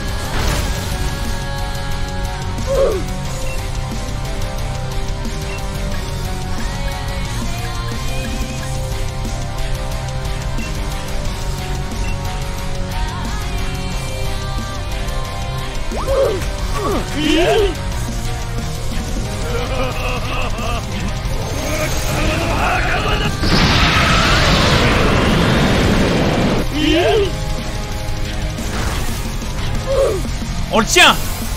On le tient.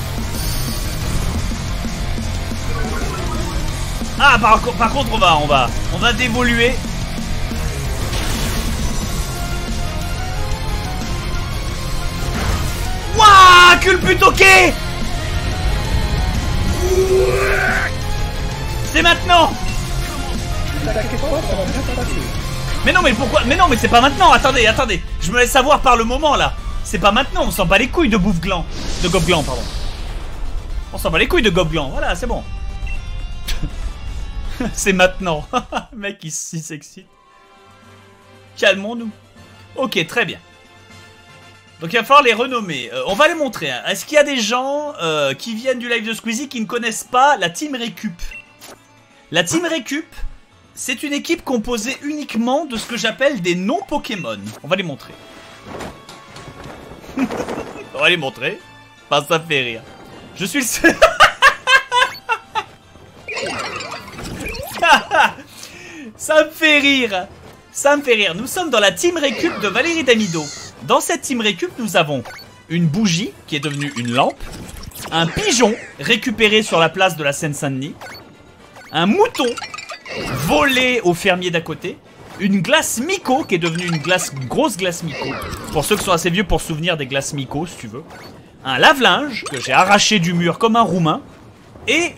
Ah par contre on va dévoluer. Wouah, culbutoqué. C'est maintenant. Mais non mais pourquoi? Mais non mais c'est pas maintenant. Attendez. Je me laisse savoir par le moment là. C'est pas maintenant, on s'en bat les couilles de Bouffe-Gland. De Gob-Gland, pardon. On s'en bat les couilles de Gob-Gland, voilà, c'est bon. C'est maintenant. Le mec, il s'excite. Calmons-nous. Ok, très bien. Donc il va falloir les renommer. On va les montrer. Hein. Est-ce qu'il y a des gens qui viennent du live de Squeezie qui ne connaissent pas la Team Récup? La Team Récup, c'est une équipe composée uniquement de ce que j'appelle des non-Pokémon. On va les montrer. On va les montrer. Enfin, ça me fait rire. Je suis le seul. Ça me fait rire. Ça me fait rire. Nous sommes dans la Team Récup de Valérie Damido. Dans cette Team Récup, nous avons une bougie qui est devenue une lampe, un pigeon récupéré sur la place de la Seine-Saint-Denis, un mouton volé au fermier d'à côté, une glace Miko qui est devenue une grosse glace Miko. Pour ceux qui sont assez vieux pour se souvenir des glaces Miko, si tu veux. Un lave-linge que j'ai arraché du mur comme un roumain. Et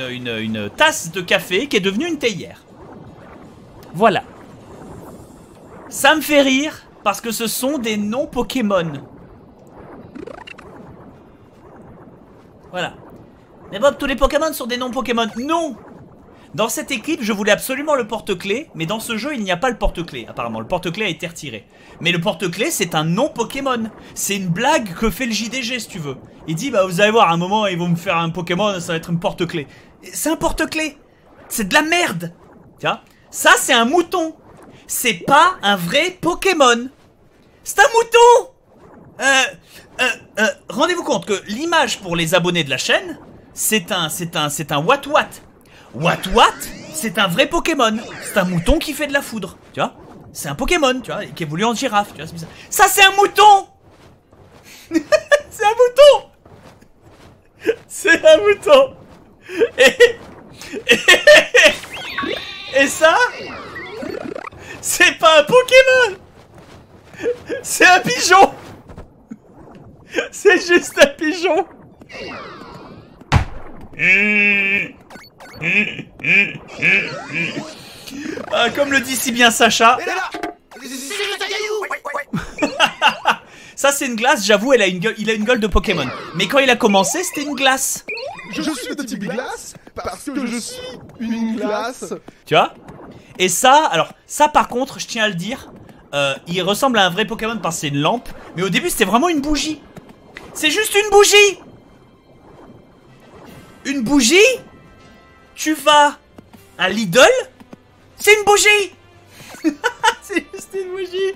une tasse de café qui est devenue une théière. Voilà. Ça me fait rire parce que ce sont des noms Pokémon. Voilà. Mais Bob, tous les Pokémon sont des noms Pokémon. Non! Dans cette équipe, je voulais absolument le porte-clés, mais dans ce jeu, il n'y a pas le porte-clés. Apparemment, le porte-clés a été retiré. Mais le porte-clés, c'est un nom Pokémon. C'est une blague que fait le JDG, si tu veux. Il dit, bah vous allez voir, à un moment, ils vont me faire un Pokémon, ça va être une porte-clés. C'est un porte-clés. C'est de la merde. Tu vois? Ça, c'est un mouton. C'est pas un vrai Pokémon. C'est un mouton. Rendez-vous compte que l'image pour les abonnés de la chaîne, c'est un Wat-Wat. Wat-Wat, c'est un vrai Pokémon. C'est un mouton qui fait de la foudre, tu vois. C'est un Pokémon, tu vois, qui évolue en girafe, tu vois. Ça, c'est un mouton. C'est un mouton. C'est un mouton. Et ça, c'est pas un Pokémon. C'est un pigeon. C'est juste un pigeon. Ah, comme le dit si bien Sacha. Ça c'est une glace, j'avoue, il a une gueule de Pokémon. Mais quand il a commencé, c'était une glace. Je suis de type glace parce que je suis une glace. Tu vois? Et ça, alors, ça par contre, je tiens à le dire, il ressemble à un vrai Pokémon parce que c'est une lampe. Mais au début, c'était vraiment une bougie. C'est juste une bougie. Une bougie? Tu vas à Lidl? C'est une bougie. C'est juste une bougie.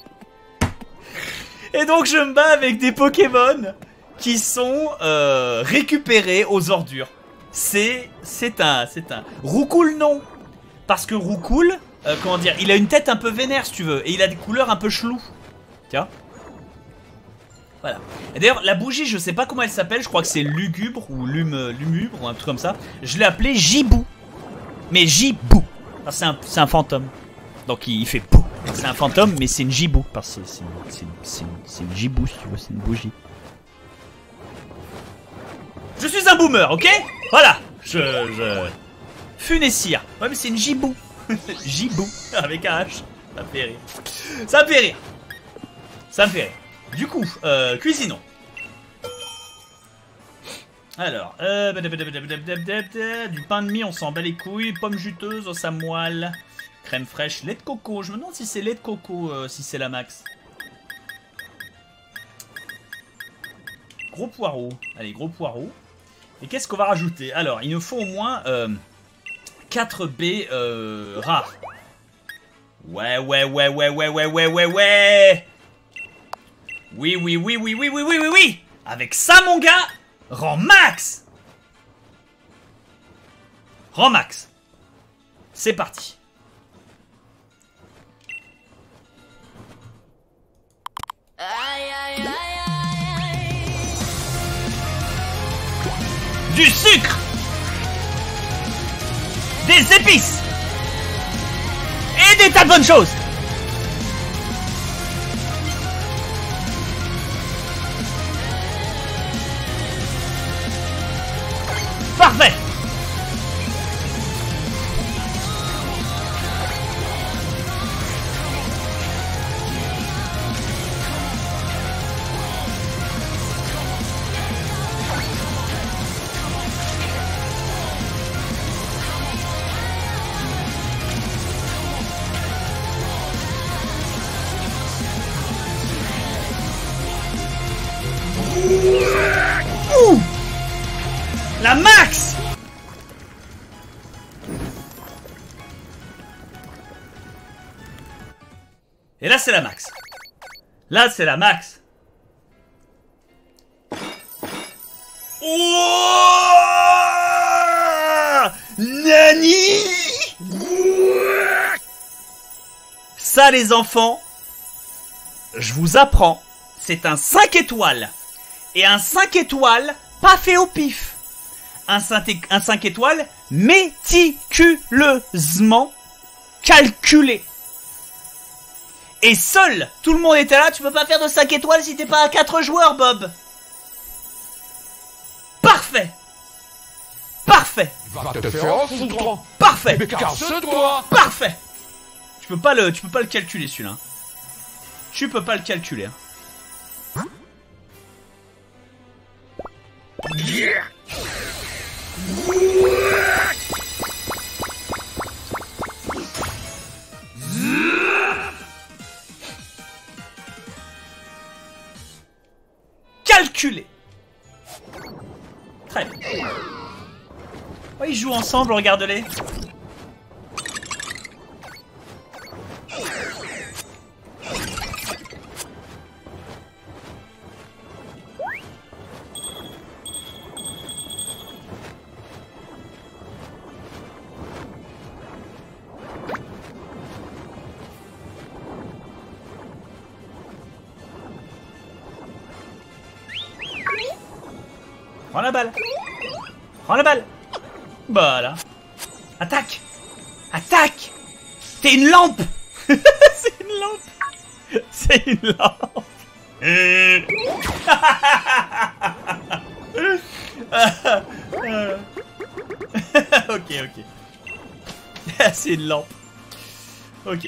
Et donc je me bats avec des Pokémon qui sont récupérés aux ordures. C'est un Roucoule, non. Parce que Roucoule, comment dire, il a une tête un peu vénère si tu veux. Et il a des couleurs un peu chelou. Tiens. Voilà. Et d'ailleurs la bougie, je sais pas comment elle s'appelle. Je crois que c'est Lugubre ou Lumubre ou un truc comme ça. Je l'ai appelé Jibou. Mais Jibou. C'est un fantôme. Donc il fait pou. C'est un fantôme, mais c'est une Jibou. Parce que c'est une Jibou, si tu veux, c'est une bougie. Je suis un boomer, ok? Voilà. Funessire. Ouais, mais c'est une Jibou. Jibou, avec un H. Ça me fait rire. Ça me fait rire. Ça me fait rire. Du coup, cuisinons. Alors, du pain de mie, on s'en bat les couilles. Pommes juteuses, os à moelle. Crème fraîche, lait de coco. Je me demande si c'est lait de coco, si c'est la max. Gros poireau. Allez, gros poireau. Et qu'est-ce qu'on va rajouter? Alors, il nous faut au moins 4 baies rares. Ouais. Oui. Avec ça, mon gars, rang max. Rang max. C'est parti. Du sucre, des épices et des tas de bonnes choses. Parfait. Ouh, la max. Et là c'est la max. Là c'est la max. Oh, Nani. Ça les enfants, je vous apprends, c'est un 5 étoiles. Et un 5 étoiles pas fait au pif. Un 5 étoiles méticuleusement calculé. Et seul, tout le monde était là, tu peux pas faire de 5 étoiles si t'es pas à 4 joueurs, Bob. Parfait. Parfait. Va te faire foutre. Parfait. Mais casse-toi. Parfait. Tu peux pas le calculer celui-là. Tu peux pas le calculer. Calculer. Très bien. Oh, ils jouent ensemble, regarde-les. Prends la balle. Prends la balle. Voilà. Attaque. Attaque. T'es une lampe. C'est une lampe. C'est une lampe. Ok, ok. C'est une lampe. Ok.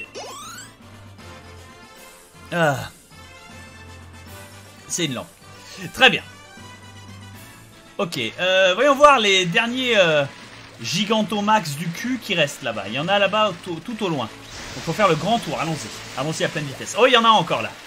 C'est une lampe. Très bien. Ok, voyons voir les derniers gigantomax du cul qui restent là-bas. Il y en a là-bas tout au loin. Donc faut faire le grand tour, allons-y. Allons-y à pleine vitesse. Oh, il y en a encore là.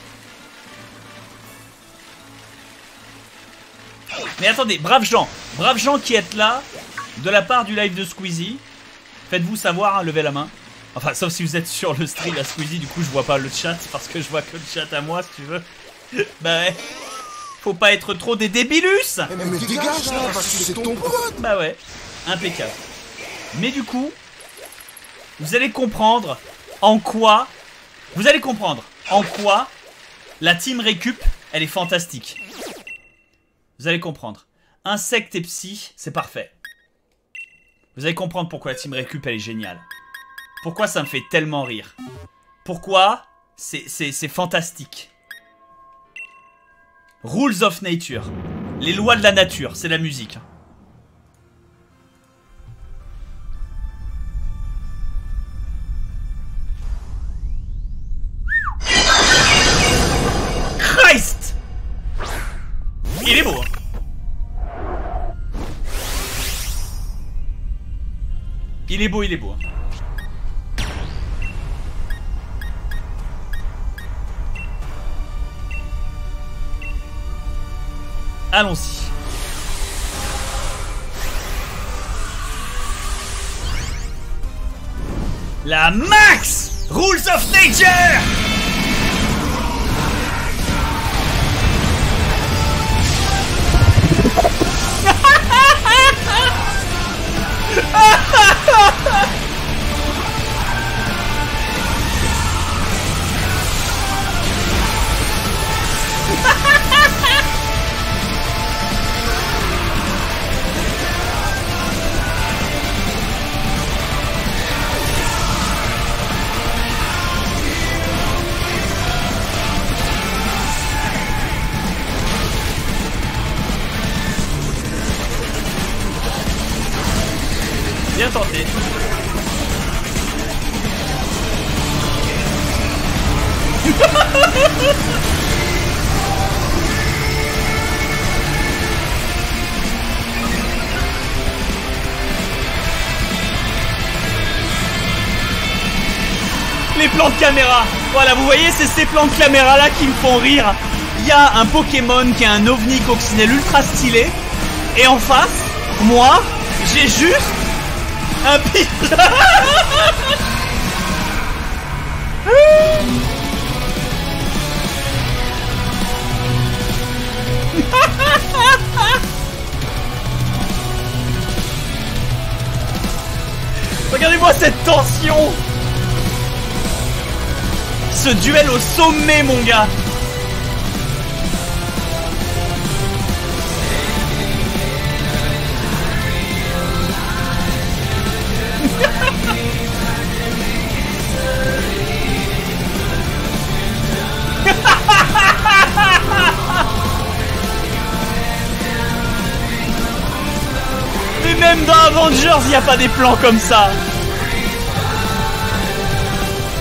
Mais attendez, braves gens qui êtes là, de la part du live de Squeezie, faites-vous savoir, hein, levez la main. Enfin, sauf si vous êtes sur le stream à Squeezie, du coup je vois pas le chat, parce que je vois que le chat à moi, si tu veux. Bah ouais. Faut pas être trop des débilus. Mais dégage là, parce que c'est ton pote. Bah ouais, impeccable. Mais du coup, vous allez comprendre en quoi... Vous allez comprendre en quoi la team récup, elle est fantastique. Vous allez comprendre. Insecte et psy, c'est parfait. Vous allez comprendre pourquoi la team récup, elle est géniale. Pourquoi ça me fait tellement rire. Pourquoi c'est fantastique. Rules of Nature. Les lois de la nature, c'est la musique. Christ! Il est beau, hein. Il est beau, il est beau. Allons-y. La max Rules of Nature. Bien tenté. Les plans de caméra. Voilà, vous voyez, c'est ces plans de caméra là qui me font rire. Il y a un Pokémon qui a un ovni coccinelle ultra stylé. Et en face, moi, j'ai juste un pire. Regardez-moi cette tension. Ce duel au sommet, mon gars. Mais même dans Avengers, il n'y a pas des plans comme ça.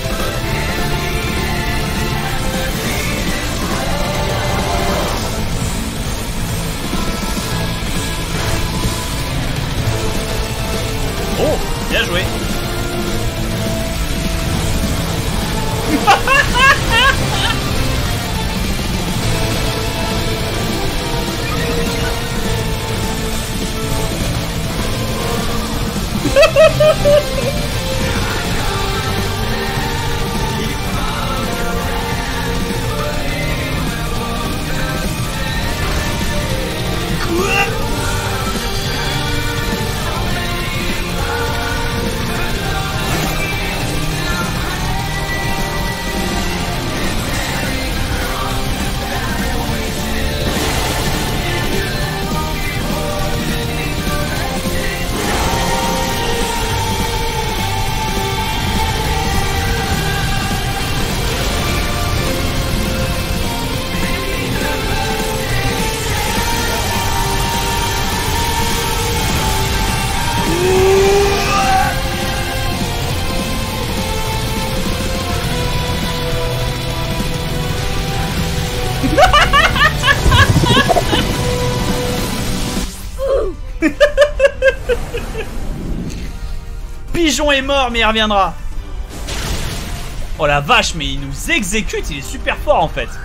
pigeon est mort, mais il reviendra. Oh la vache, mais il nous exécute. Il est super fort en fait.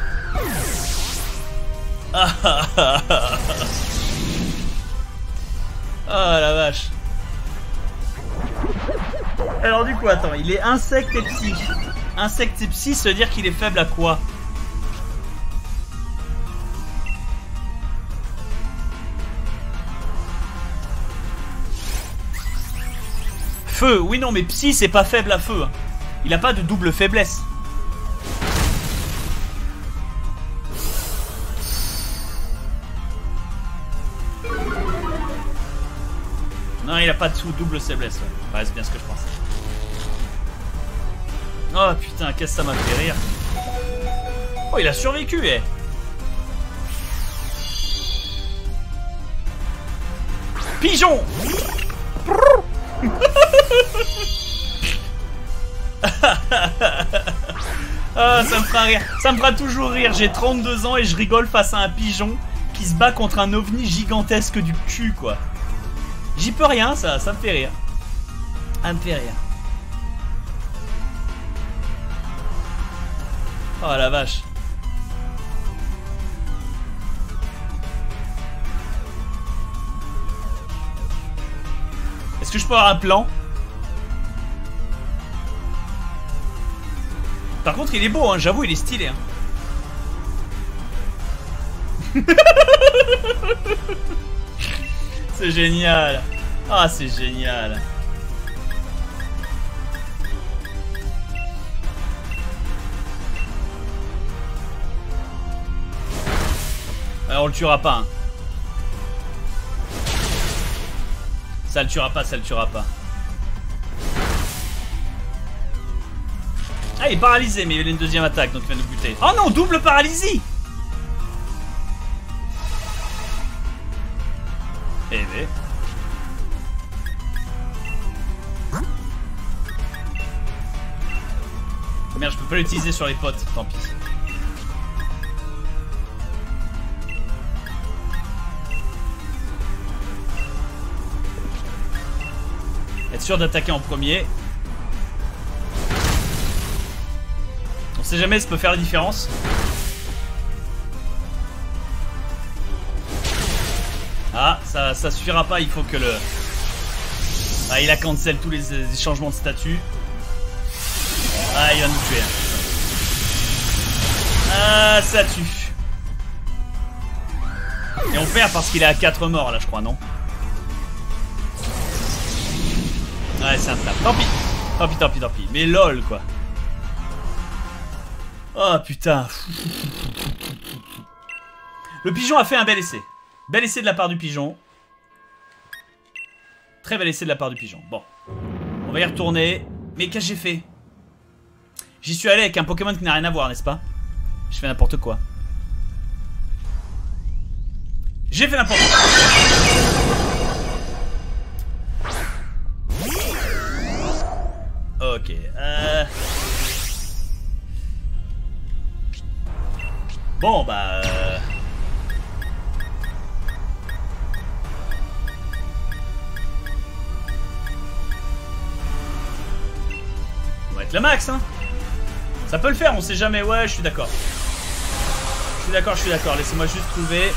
Oh la vache. Alors du coup, attends, il est insecte et psy. Insecte et psy, ça veut dire qu'il est faible à quoi? Feu, oui non mais psy c'est pas faible à feu. Il a pas de double faiblesse. Non, il a pas de double faiblesse. Ouais, c'est bien ce que je pensais. Oh putain, qu'est-ce que ça m'a fait rire. Oh, il a survécu, eh. Pigeon. Ah, ça me fera rire. Ça me fera toujours rire. J'ai 32 ans et je rigole face à un pigeon qui se bat contre un ovni gigantesque du cul, quoi. J'y peux rien, ça me fait rire. Ça me fait rire. Oh la vache. Est-ce que je peux avoir un plan? Par contre il est beau, hein, j'avoue il est stylé, hein. C'est génial. Ah c'est génial. Alors on le tuera pas, hein. Ça le tuera pas, ça le tuera pas. Ah, il est paralysé, mais il a une deuxième attaque, donc il va nous buter. Oh non, double paralysie. Eh ben. Merde, je peux pas l'utiliser sur les potes, tant pis. Être sûr d'attaquer en premier. On sait jamais, ça peut faire la différence. Ah, ça suffira pas, il faut que le... Ah, il a cancel tous les changements de statut. Ah, il va nous tuer. Ah, ça tue. Et on perd parce qu'il est à 4 morts, là, je crois, non? Ouais, c'est un trap. Tant pis. Tant pis, tant pis, tant pis. Mais lol, quoi. Oh, putain. Le pigeon a fait un bel essai. Bel essai de la part du pigeon. Très bel essai de la part du pigeon. Bon. On va y retourner. Mais qu'est-ce que j'ai fait? J'y suis allé avec un Pokémon qui n'a rien à voir, n'est-ce pas? J'ai fait n'importe quoi. J'ai fait n'importe quoi. Ok. Bon, bah... On va être le max, hein. Ça peut le faire, on sait jamais. Ouais, je suis d'accord. Je suis d'accord, je suis d'accord. Laissez-moi juste trouver...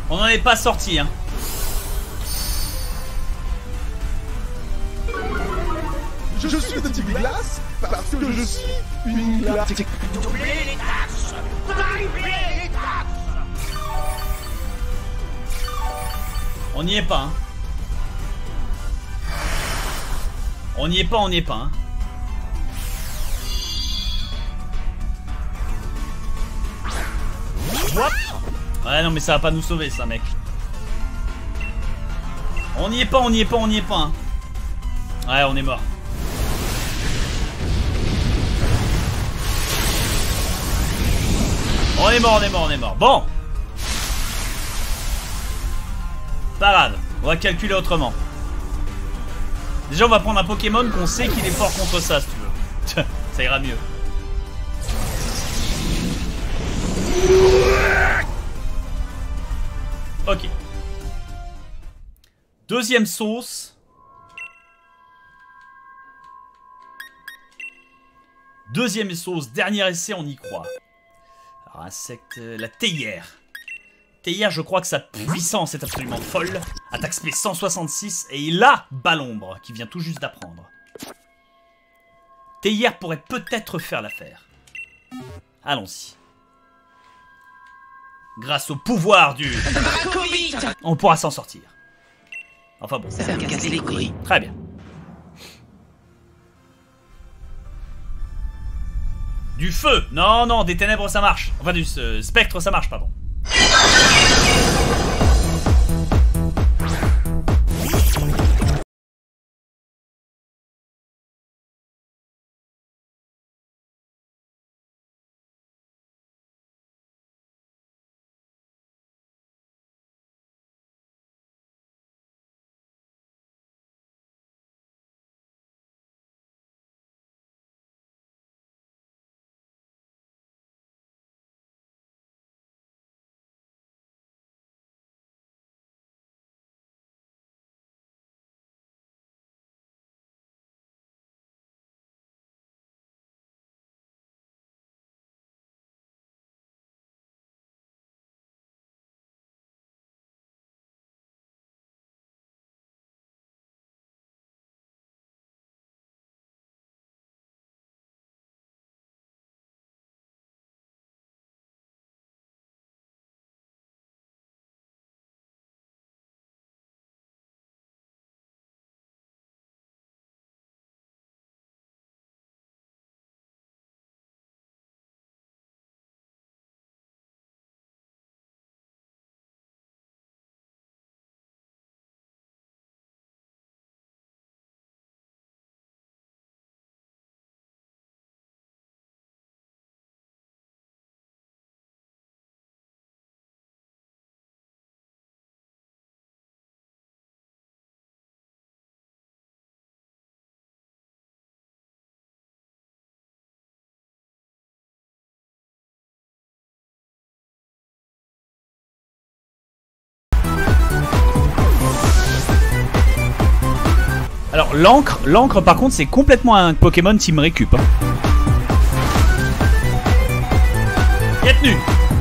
On n'en est pas sorti, hein. Je suis de type glace parce que je suis une glace. On n'y est pas, hein. On n'y est pas, on n'y est pas, hein. Ouais, non, mais ça va pas nous sauver, ça, mec. On n'y est pas, on n'y est pas, on n'y est pas, hein. Ouais, on est mort. On est mort, on est mort, on est mort. Bon. Pas grave, on va calculer autrement. Déjà, on va prendre un Pokémon qu'on sait qu'il est fort contre ça, si tu veux. Ça ira mieux. Ok. Deuxième sauce. Deuxième sauce, dernier essai, on y croit. Alors, insecte, la théière. Théière, je crois que sa puissance est absolument folle. Attaque SP 166 et il a Balombre qui vient tout juste d'apprendre. Théière pourrait peut-être faire l'affaire. Allons-y. Grâce au pouvoir du... On pourra s'en sortir. Enfin bon. Ça va me casser les couilles. Très bien. Du feu. Non, non, des ténèbres ça marche. Enfin du spectre ça marche, pardon. Alors l'encre par contre c'est complètement un Pokémon qui me récup. Hein. Y'a tenu.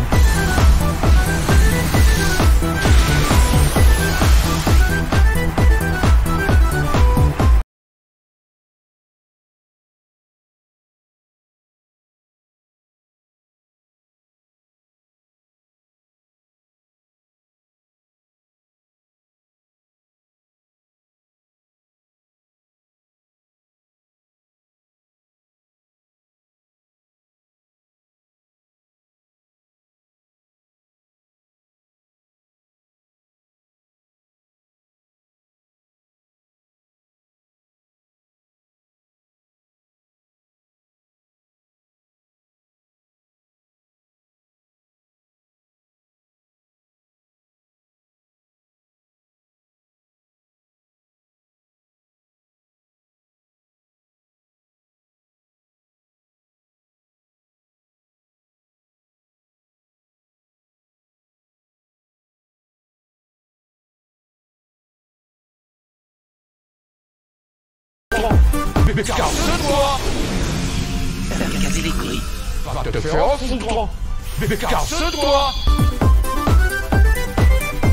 Bébé, casse-toi! Ça va me casser les couilles. Va te faire foutre! Bébé, casse-toi!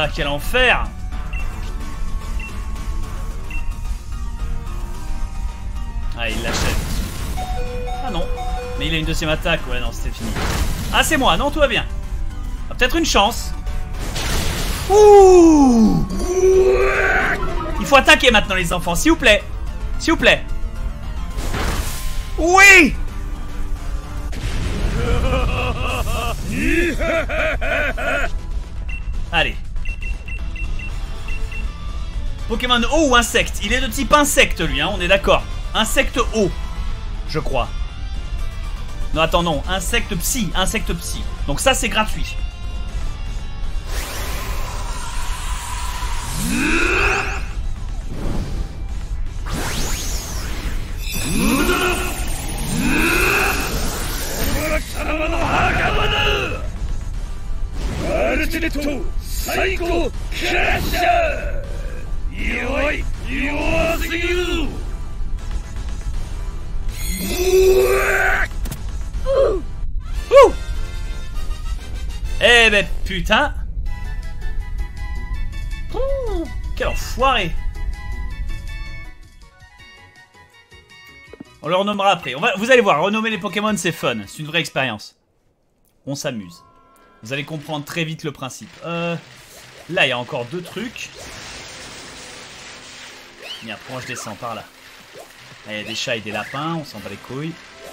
là, quel enfer! Ah, il l'achève. Ah non. Mais il a une deuxième attaque. Ouais, non, c'était fini. Ah, c'est moi. Non, tout va bien. Ah, peut-être une chance. Ouh! Il faut attaquer maintenant, les enfants. S'il vous plaît. S'il vous plaît. Oui! Allez. Pokémon eau ou insecte? Il est de type insecte, lui, hein, on est d'accord. Insecte eau, je crois. Non, attends, non. Insecte psy. Insecte psy. Donc ça, c'est gratuit. Eh ben putain. Quel enfoiré. On le renommera après. Vous allez voir, renommer les Pokémon c'est fun. C'est une vraie expérience. On s'amuse. Vous allez comprendre très vite le principe. Là il y a encore 2 trucs. Et après moi je descends par là. Là il y a des chats et des lapins, on s'en bat les couilles.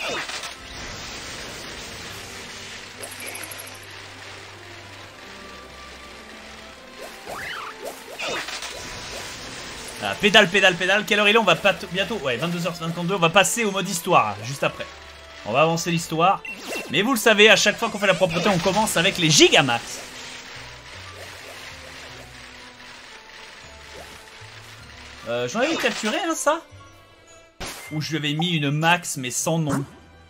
Ah, pédale, pédale, pédale. Quelle heure il est? On va pas bientôt. Ouais, 22h52. On va passer au mode histoire juste après. On va avancer l'histoire. Mais vous le savez, à chaque fois qu'on fait la propreté, on commence avec les Gigamax. J'en avais capturé, hein, ça? Ou je lui avais mis une max, mais sans nom.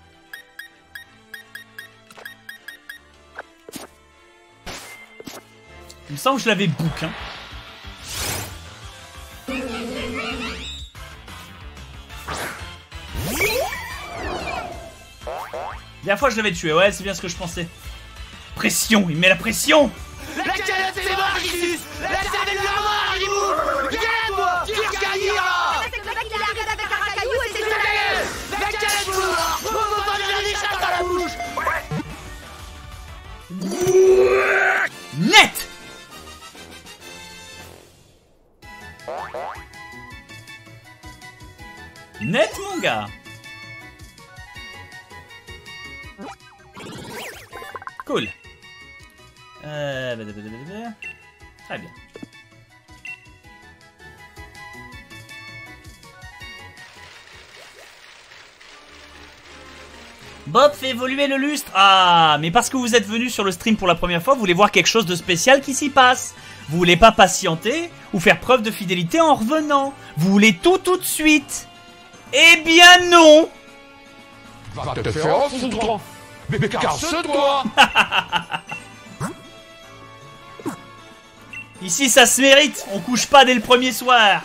Il me semble que je l'avais book, hein. La dernière fois je l'avais tué, ouais, c'est bien ce que je pensais. Pression, il met la pression. La canette c'est mort, Argus. La canette c'est mort, Argus. Regarde-moi. Tire Caillira. C'est le mec qui a regardé avec un caillou et c'est de la gueule. La canette c'est mort. On va pas lui des chats dans la bouche. Net. Net, mon gars. Cool. Très bien. Bob fait évoluer le lustre. Ah, mais parce que vous êtes venu sur le stream pour la première fois, vous voulez voir quelque chose de spécial qui s'y passe. Vous voulez pas patienter ou faire preuve de fidélité en revenant. Vous voulez tout de suite. Eh bien non. Va te faire foutre. Mais casse-toi. Ici ça se mérite, on couche pas dès le premier soir.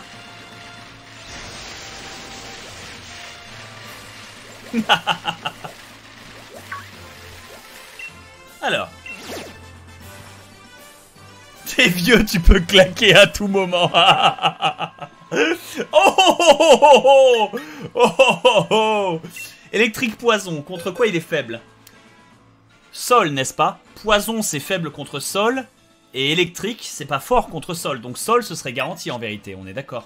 Alors. T'es vieux, tu peux claquer à tout moment. Oh oh oh oh oh oh oh oh. Électrique poison, contre quoi il est faible? Sol, n'est-ce pas? Poison, c'est faible contre sol. Et électrique, c'est pas fort contre sol. Donc sol, ce serait garanti en vérité, on est d'accord.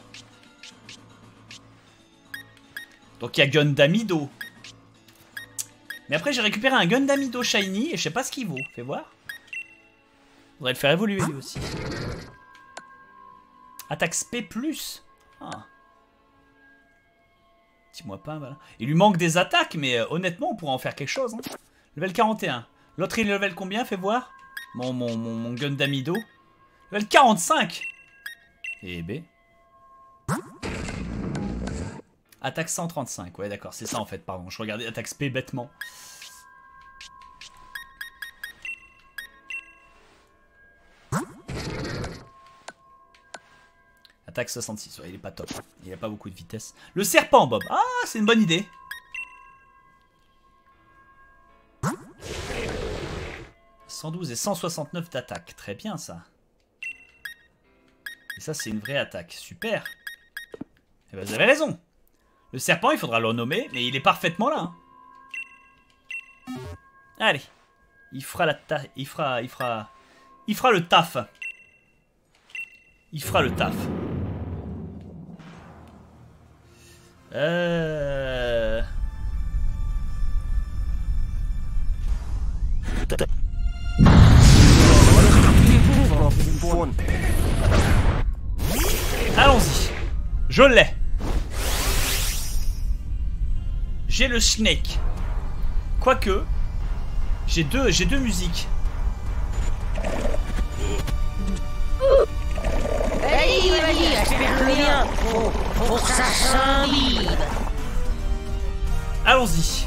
Donc il y a Gundamido. Mais après, j'ai récupéré un Gundamido Shiny et je sais pas ce qu'il vaut. Fais voir. Faudrait le faire évoluer lui aussi. Attaque SP+. Ah. Dis-moi pas, voilà. Il lui manque des attaques, mais honnêtement, on pourrait en faire quelque chose. Hein. Level 41. L'autre, il est level combien? Fais voir. Mon Gundamido. Level 45. Et B. Attaque 135. Ouais, d'accord, c'est ça en fait, pardon. Je regardais attaque SP bêtement. Attaque 66. Ouais, il est pas top. Il a pas beaucoup de vitesse. Le serpent, Bob. Ah, c'est une bonne idée. « 112 et 169 d'attaque. Très bien, ça. ça, c'est une vraie attaque. Super. Eh ben, vous avez raison. Le serpent, il faudra le nommer, mais il est parfaitement là. Hein. Allez. Il fera la taf. Il fera le taf. Il fera le taf. Allons-y. Je l'ai. J'ai le Snake. Quoique, j'ai deux musiques. Vas-y, accélère-le bien. Faut que ça s'enlive. Allons-y.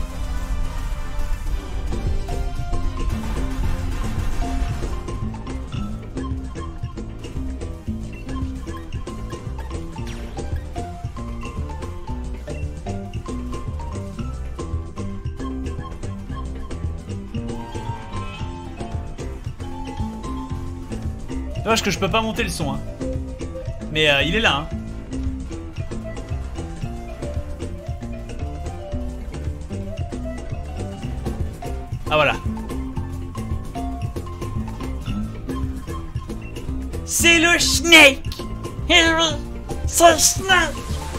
Dommage que je peux pas monter le son, hein. Mais il est là, hein. Ah voilà. C'est le Snake. Eh oui, c'est le Snake.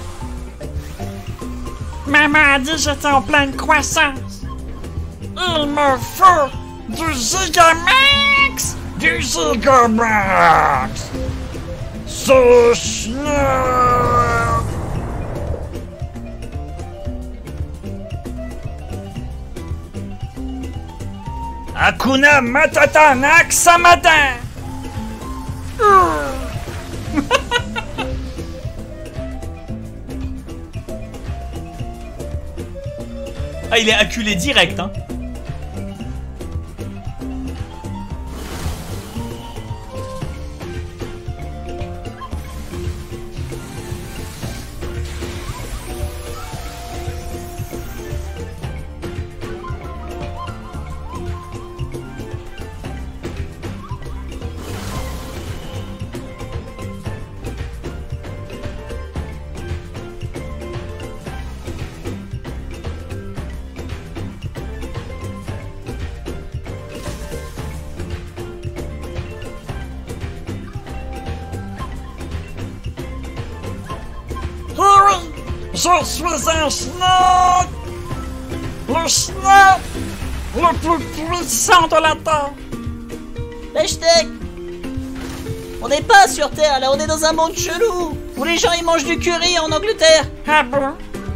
Maman a dit que j'étais en pleine croissance. Il me faut du Gigamax. Du Gigamax. C'est Snake. Hakuna Matata Naksamata. Ah, il est acculé direct, hein. Je suis un Snake! Le Snake! Le plus puissant de la Terre! Mais Snake! On n'est pas sur Terre, là, on est dans un monde chelou! Où les gens ils mangent du curry en Angleterre! Ah bon?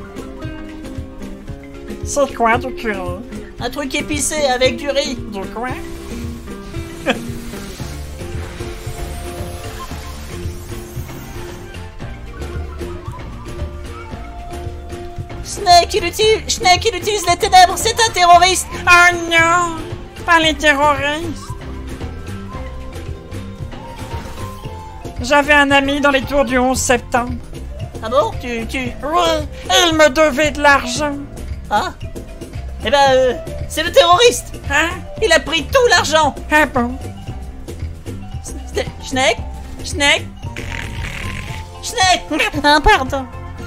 C'est quoi du curry? Un truc épicé avec du riz! Du quoi? Snake, il utilise les ténèbres, c'est un terroriste! Oh non! Pas les terroristes! J'avais un ami dans les tours du 11 septembre. Ah bon? Oui, il me devait de l'argent. Ah? Eh ben, c'est le terroriste! Hein? Il a pris tout l'argent! Ah bon? Snake? Ah, pardon!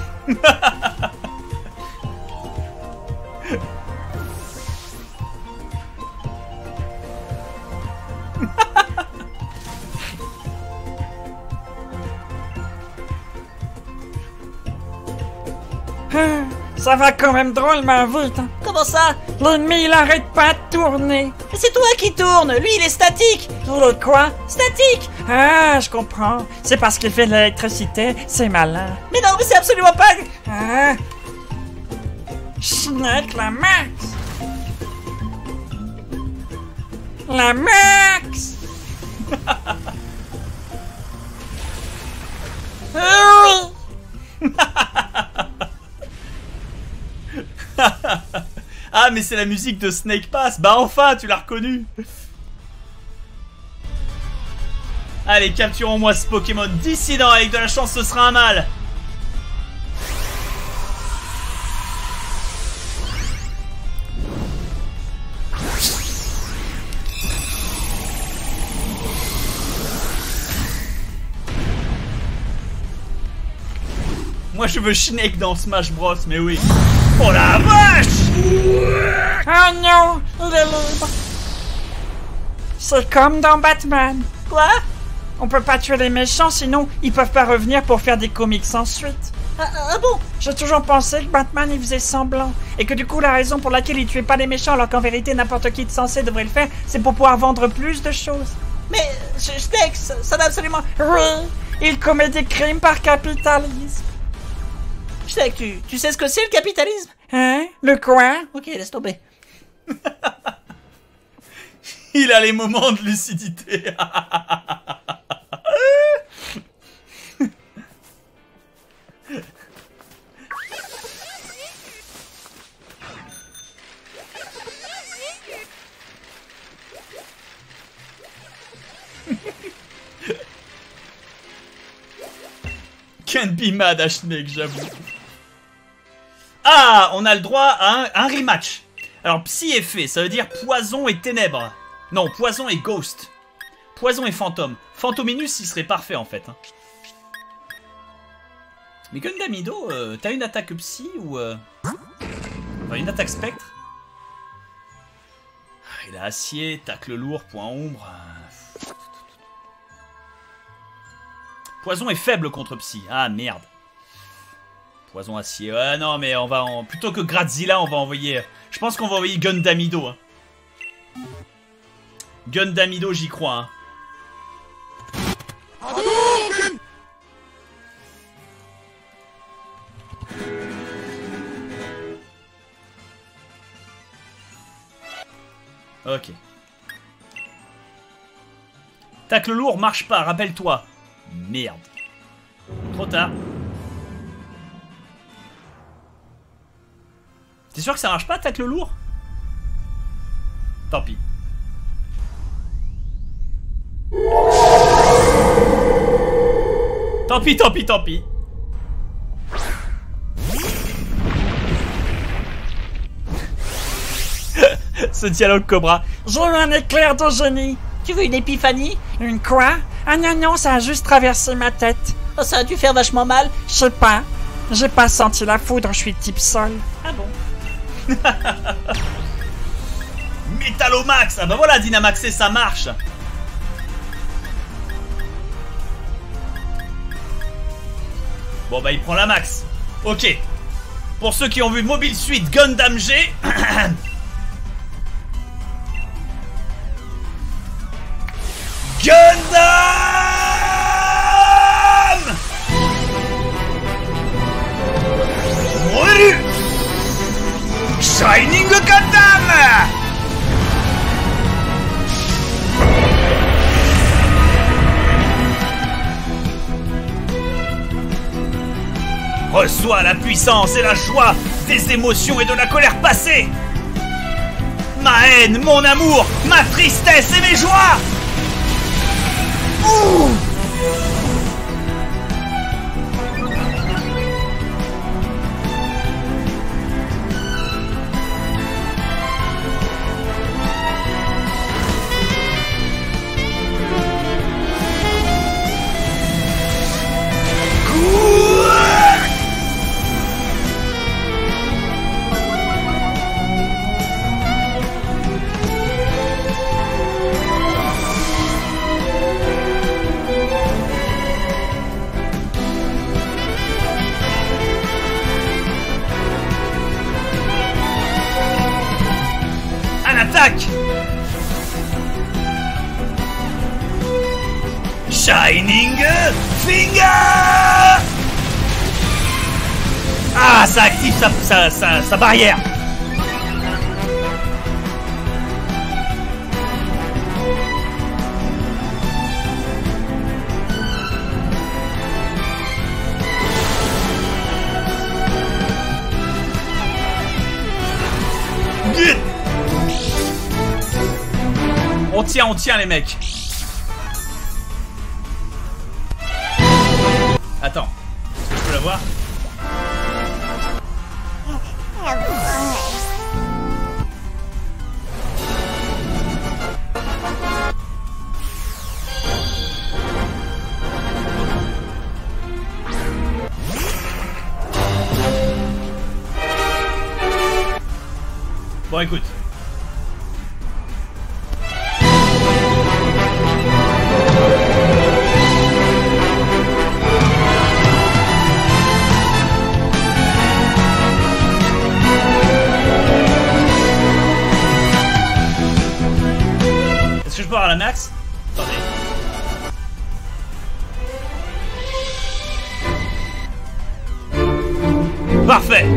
Ça va quand même drôlement vite. Hein. Comment ça? L'ennemi, il arrête pas de tourner. Mais c'est toi qui tourne. Lui, il est statique. Le quoi? Statique. Ah, je comprends. C'est parce qu'il fait de l'électricité. C'est malin. Mais non, mais c'est absolument pas... Ah. Snake, la max. La max. Ah, mais c'est la musique de Snake Pass. Bah enfin, tu l'as reconnu. Allez, capturons-moi ce Pokémon dissident. Avec de la chance, ce sera un mâle. Moi je veux Snake dans Smash Bros, mais oui. Oh la vache! Oh non, il est libre. C'est comme dans Batman. Quoi? On peut pas tuer les méchants, sinon ils peuvent pas revenir pour faire des comics ensuite. Ah bon? J'ai toujours pensé que Batman il faisait semblant. Et que du coup la raison pour laquelle il tuait pas les méchants alors qu'en vérité n'importe qui de censé devrait le faire, c'est pour pouvoir vendre plus de choses. Mais, Snake, ça n'a absolument... Oui, il commet des crimes par capitalisme. Snake, tu sais ce que c'est le capitalisme? Hein? Le quoi? Ok, laisse tomber. Il a les moments de lucidité. Can't be mad à Snake, j'avoue. Ah, on a le droit à un rematch. Alors, Psy et Fée, ça veut dire poison et ténèbres. Non, poison et ghost. Poison et fantôme. Fantominus, il serait parfait, en fait. Hein. Mais Gundamido, t'as une attaque Psy ou... Enfin, une attaque spectre. Il a acier, tacle lourd, point ombre... Poison est faible contre Psy. Ah merde. Poison acier. Ouais non mais on va plutôt que Grazilla on va envoyer... Je pense qu'on va envoyer Gundamido. Hein. Gundamido j'y crois. Hein. Ok. Tacle lourd marche pas, rappelle-toi. Merde. Trop tard. T'es sûr que ça marche pas, tacle lourd? Tant pis. Tant pis, tant pis, tant pis. Ce dialogue Cobra. J'ai eu un éclair de génie. Tu veux une épiphanie? Une quoi? Ah non, non, ça a juste traversé ma tête. Oh, ça a dû faire vachement mal. Je sais pas. J'ai pas senti la foudre, je suis type sol. Ah bon? Métallomax. Ah bah voilà, Dynamaxé, ça marche. Bon bah il prend la max. Ok. Pour ceux qui ont vu Mobile Suit Gundam G... Gundam! Relu! Shining Gundam! Reçois la puissance et la joie des émotions et de la colère passée. Ma haine, mon amour, ma tristesse et mes joies. Ouh! Attaque! Shining Finger! Ah, ça active sa barrière! On tient les mecs. Attends, est-ce que je peux l'avoir? écoute. Est-ce que je peux avoir la max? Attendez. Parfait.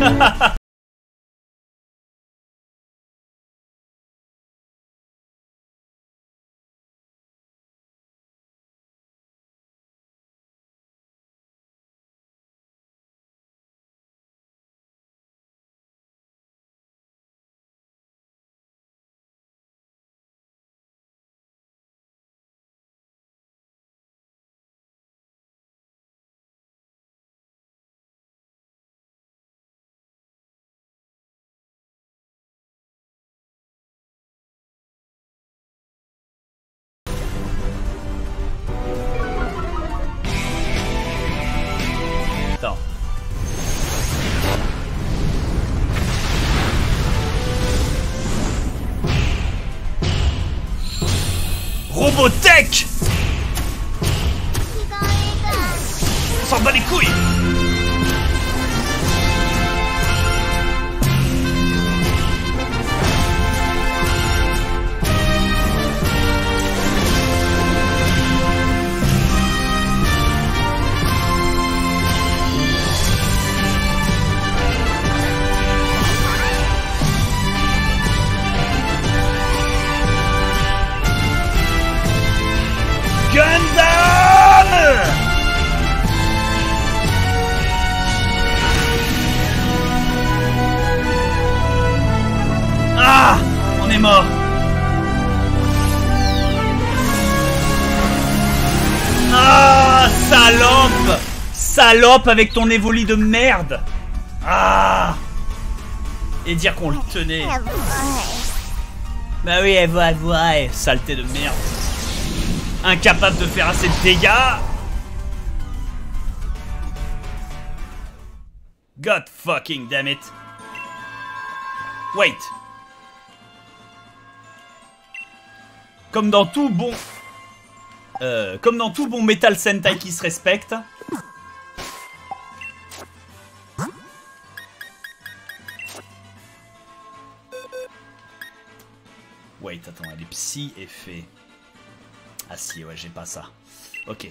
Attends. Robotech! On s'en bat les couilles! Gundam! Ah! On est mort! Ah! Salope! Salope avec ton évoli de merde! Ah! Et dire qu'on le tenait. Bah oui, elle voit, saleté de merde. Incapable de faire assez de dégâts. God fucking damn it. Wait. Comme dans tout bon Metal Sentai qui se respecte. Wait, attends, elle est psy effet. Ah si, ouais, j'ai pas ça. Ok.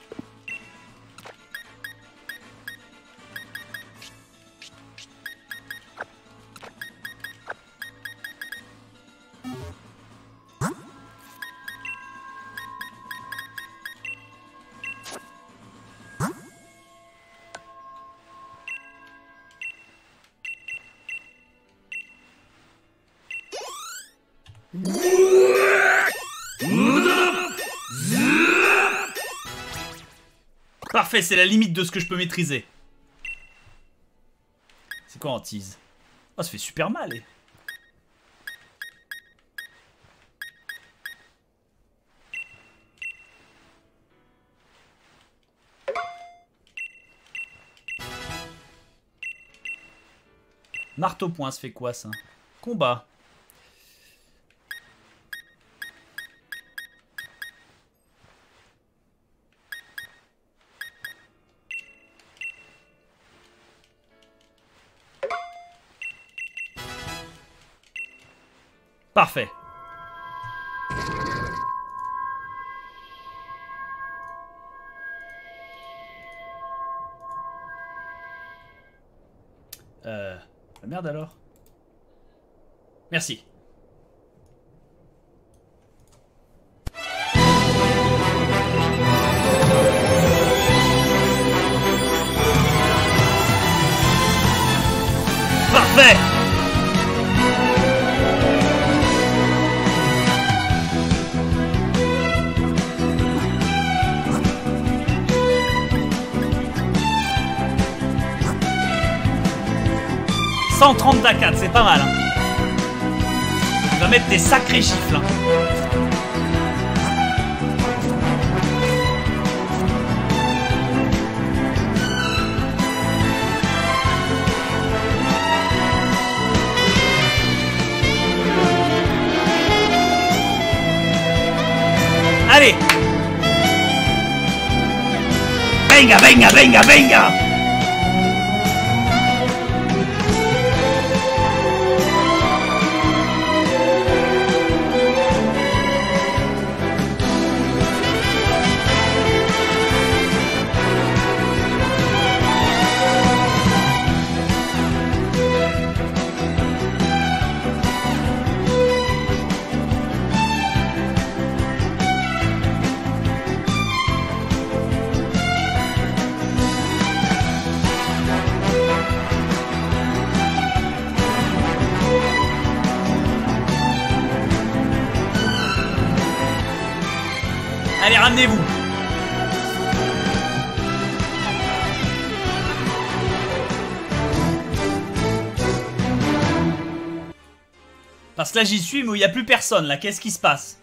Parfait, c'est la limite de ce que je peux maîtriser. C'est quoi en tease? Oh, ça fait super mal. Marteau point, ça fait quoi ça? Combat. Parfait. La merde alors. Merci. Parfait. « 130 d'A4, c'est pas mal. Hein. Il va mettre des sacrés gifles. Hein. venga, venga, venga, venga. Allez, ramenez-vous. Parce que là, j'y suis, mais il n'y a plus personne, là. Qu'est-ce qui se passe?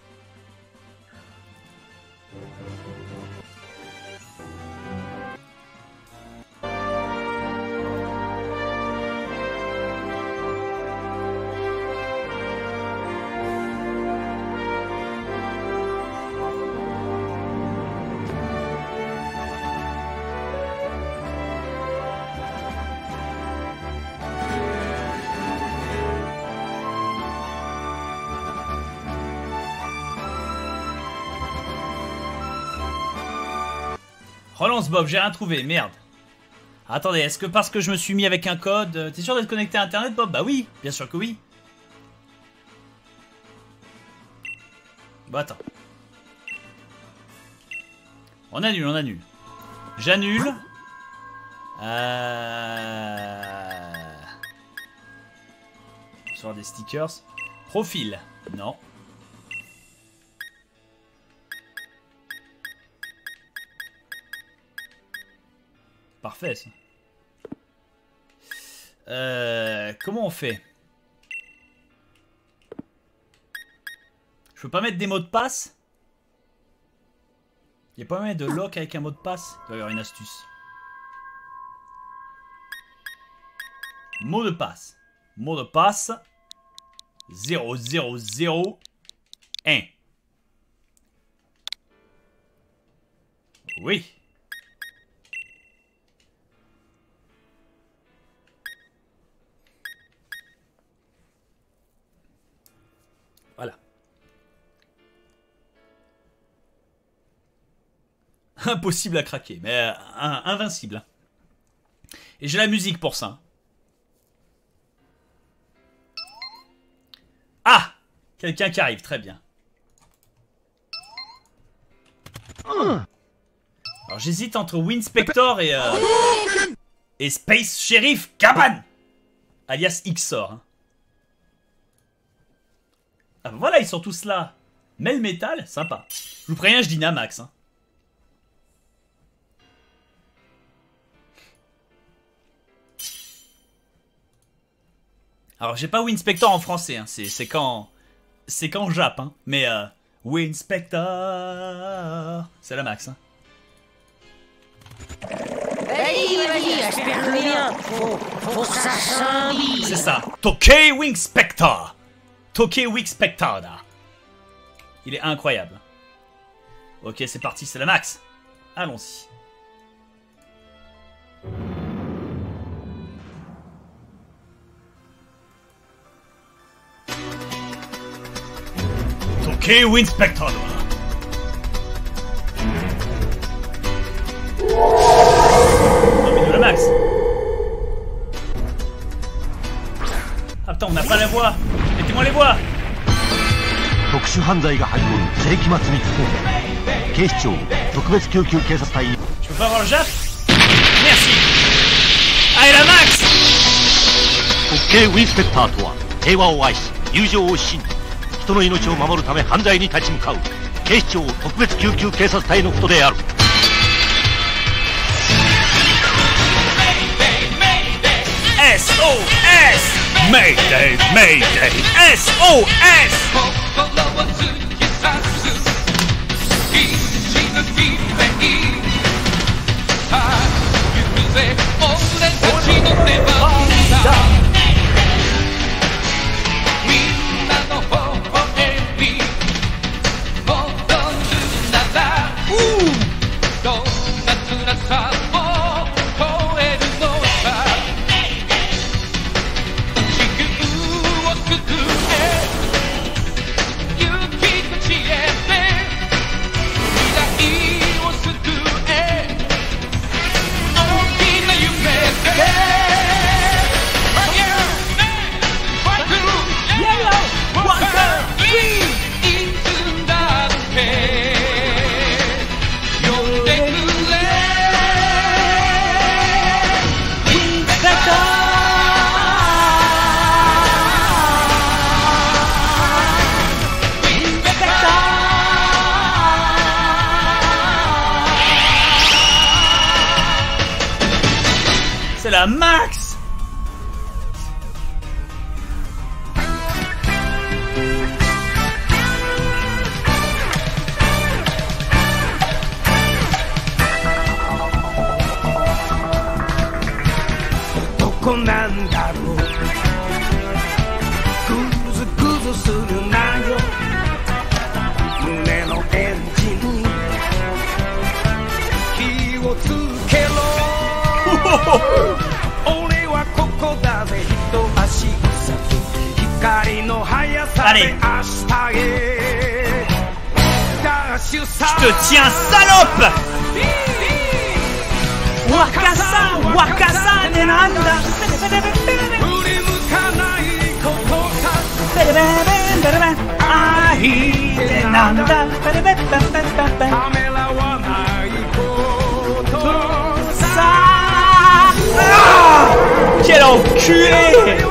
Relance Bob, j'ai rien trouvé, merde. Attendez, est-ce que parce que je me suis mis avec un code... T'es sûr d'être connecté à internet, Bob? Bah oui, bien sûr que oui. Bon, attends. On annule, on annule. J'annule. Sur des stickers. Profil. Non. Parfait, ça. Comment on fait? Je peux pas mettre des mots de passe? Il n'y a pas moyen de lock avec un mot de passe? Il doit y avoir une astuce. Mot de passe. Mot de passe. 0001. Oui. Voilà. Impossible à craquer, mais invincible. Et j'ai la musique pour ça. Ah! Quelqu'un qui arrive, très bien. Alors j'hésite entre Winspector et Space Sheriff Caban, alias Xor. Hein. Ah voilà, ils sont tous là. Melmetal, sympa. Je vous préviens, je dis Namax. Hein. Alors j'ai pas Winspector en français, hein. c'est quand Jap, hein. Mais Winspector, c'est la max. Hein. Vas-y, aspire-le bien. Faut que ça s'enlise. C'est ça. Tokei Winspector. Tokei Winspector. Il est incroyable. Ok, c'est parti, c'est la max. Allons-y. Tokei Winspector. Non mais de la max. Ah putain, on n'a pas la voix. Mettez-moi les voix. Je peux pas avoir le Jap? Merci. Allez la max. Tokei Winspector とは平和を愛し友情を信じ人の命を守るため犯罪に立ち向かう警視庁特別救急警察隊のことである。 SOS! Mayday! Mayday! SOS! どんな辛さ la max. Allez. Je te tiens, salope. Wakasa, Wakasa, Denanda. Quel enculé!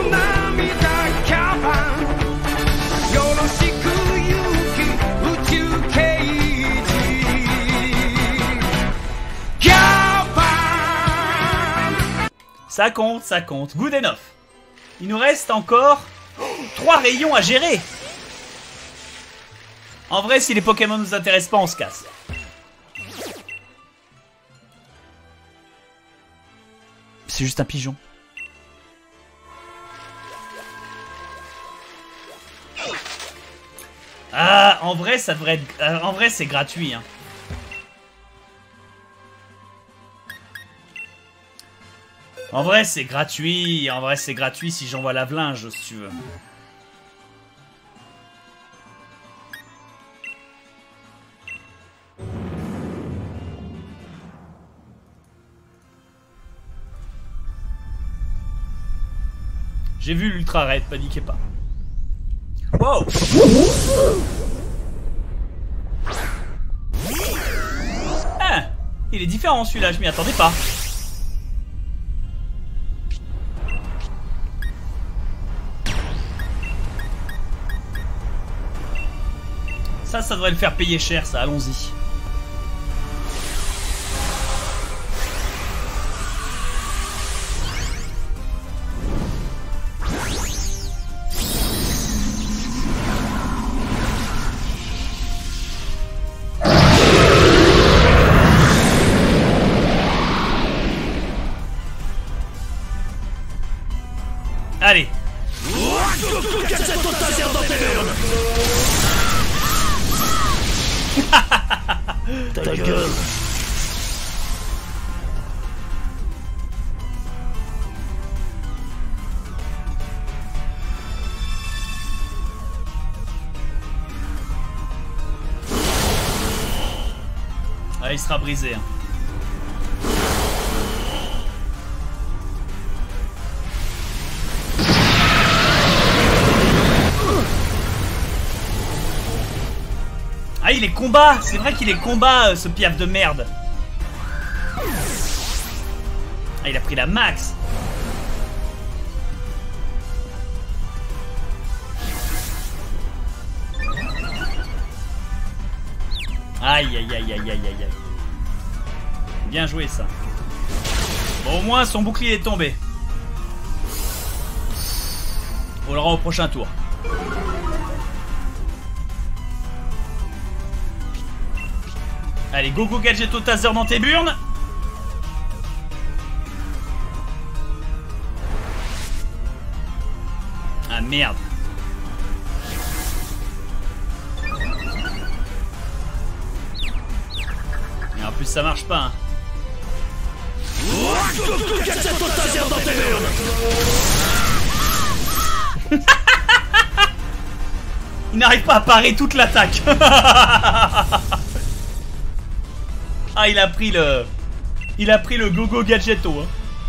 Ça compte, ça compte. Good enough. Il nous reste encore 3 rayons à gérer. En vrai, si les Pokémon nous intéressent pas, on se casse. C'est juste un pigeon. Ah, en vrai, ça devrait être... en vrai, c'est gratuit, hein. En vrai, c'est gratuit. En vrai, c'est gratuit si j'envoie lave-linge, si tu veux. J'ai vu l'ultra raid, paniquez pas. Wow! Ah! Il est différent celui-là, je m'y attendais pas. Ça devrait le faire payer cher, ça, allons-y. Allez. Ta gueule. Ah, il sera brisé. Hein. Ah, il est combat. C'est vrai qu'il est combat, ce piaf de merde. Ah, il a pris la max. Aïe, aïe, aïe, aïe, aïe, aïe, aïe. Bien joué, ça. Bon, au moins, son bouclier est tombé. On l'aura au prochain tour. Allez, go go gadget au taser dans tes burnes. Ah merde. Et en plus ça marche pas hein. Il n'arrive pas à parer toute l'attaque. Ah, il a pris le... Il a pris le Gogo Gadgeto, hein.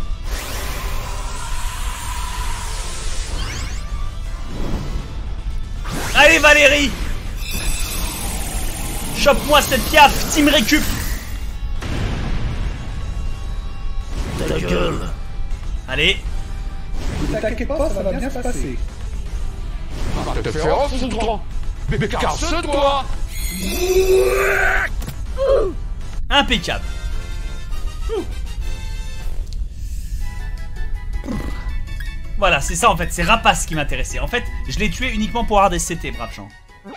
Allez, Valérie! Chope-moi cette piaf, team récup! Ta gueule! Allez! Ne t'inquiète pas, ça va bien se passer. Arrête de féroce, ce droit! Mais casse-toi! Impeccable. Voilà, c'est ça en fait, c'est Rapace qui m'intéressait. En fait, je l'ai tué uniquement pour avoir des CT, braves gens.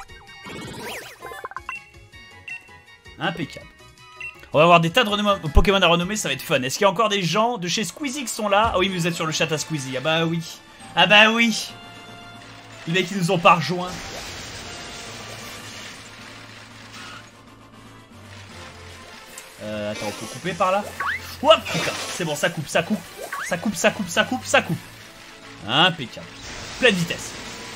Impeccable. On va avoir des tas de Pokémon à renommer, ça va être fun. Est-ce qu'il y a encore des gens de chez Squeezie qui sont là? Ah oui, mais vous êtes sur le chat à Squeezie. Ah bah oui. Ah bah oui. Les mecs qui nous ont pas rejoints. Attends, on peut couper par là? Ouah, putain, c'est bon, ça coupe, ça coupe. Ça coupe, ça coupe, ça coupe, ça coupe. Impeccable. Pleine vitesse.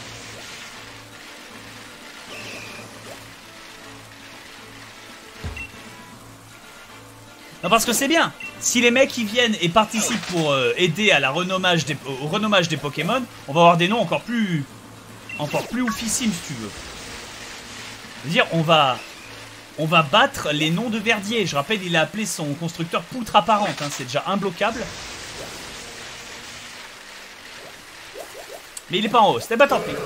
Non, parce que c'est bien. Si les mecs qui viennent et participent pour aider à la renommage au renommage des Pokémon, on va avoir des noms encore plus oufissimes si tu veux. Je veux dire, on va battre les noms de Verdier. Je rappelle, il a appelé son constructeur poutre apparente. Hein, c'est déjà imbloquable. Mais il est pas en haut. C'était pas tant pis.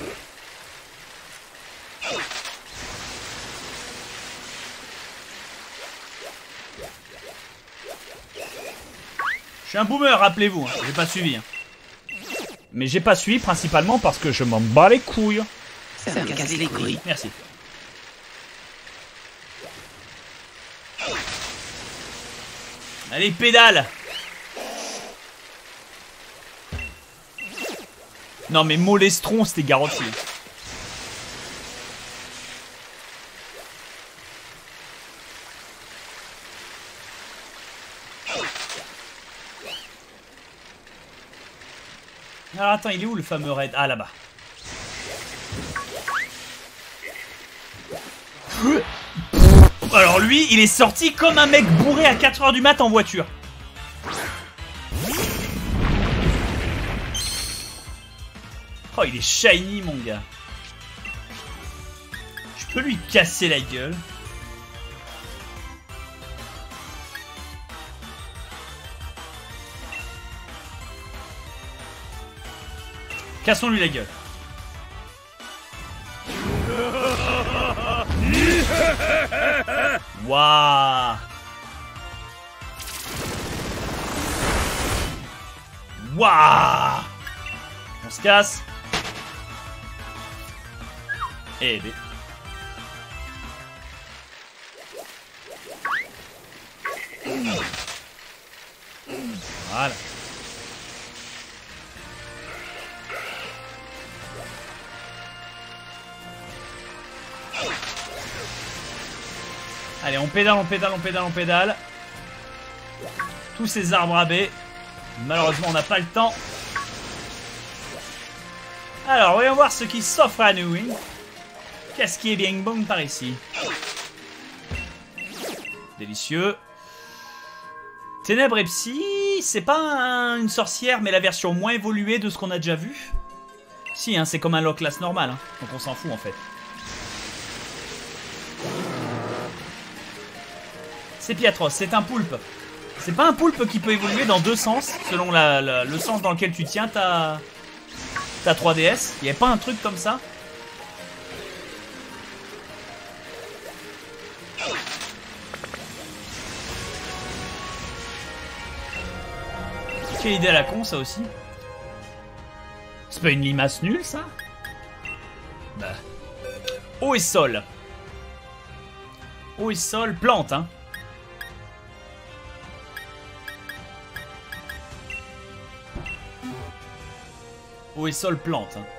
Je suis un boomer, rappelez-vous. Hein. J'ai pas suivi. Hein. Mais j'ai pas suivi principalement parce que je m'en bats les couilles. Ça me casse les couilles. Merci. Allez, pédale. Non mais Molestron, c'était garanti. Alors attends, il est où le fameux raid? Ah là-bas. Alors lui, il est sorti comme un mec bourré à 4 h du mat en voiture. Oh, il est shiny, mon gars. Je peux lui casser la gueule. Cassons-lui la gueule. Waouh. Waouh. On se casse. Eh ben. Voilà. Allez, on pédale, on pédale, on pédale, on pédale. Tous ces arbres à baies. Malheureusement, on n'a pas le temps. Alors, voyons voir ce qui s'offre à nous. Hein. Qu'est-ce qui est bien bon par ici? Délicieux. Ténèbres et Psy, c'est pas une sorcière, mais la version moins évoluée de ce qu'on a déjà vu. Si, hein, c'est comme un Loclas normal, hein, donc on s'en fout en fait. C'est Piatros, c'est un poulpe. C'est pas un poulpe qui peut évoluer dans deux sens, selon le sens dans lequel tu tiens ta 3DS. Il n'y a pas un truc comme ça? Quelle idée à la con, ça aussi. C'est pas une limace nulle, ça? Bah. Eau et sol. Eau et sol, plante, hein. Eau et sol, plante, hein.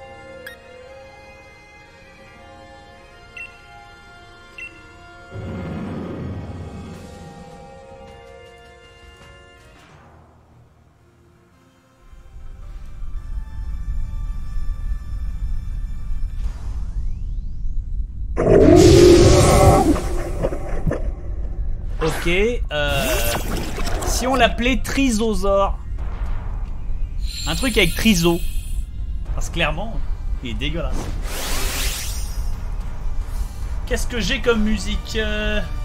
Ok, si on l'appelait Trisosaure. Un truc avec Triso. Parce que clairement, il est dégueulasse. Qu'est-ce que j'ai comme musique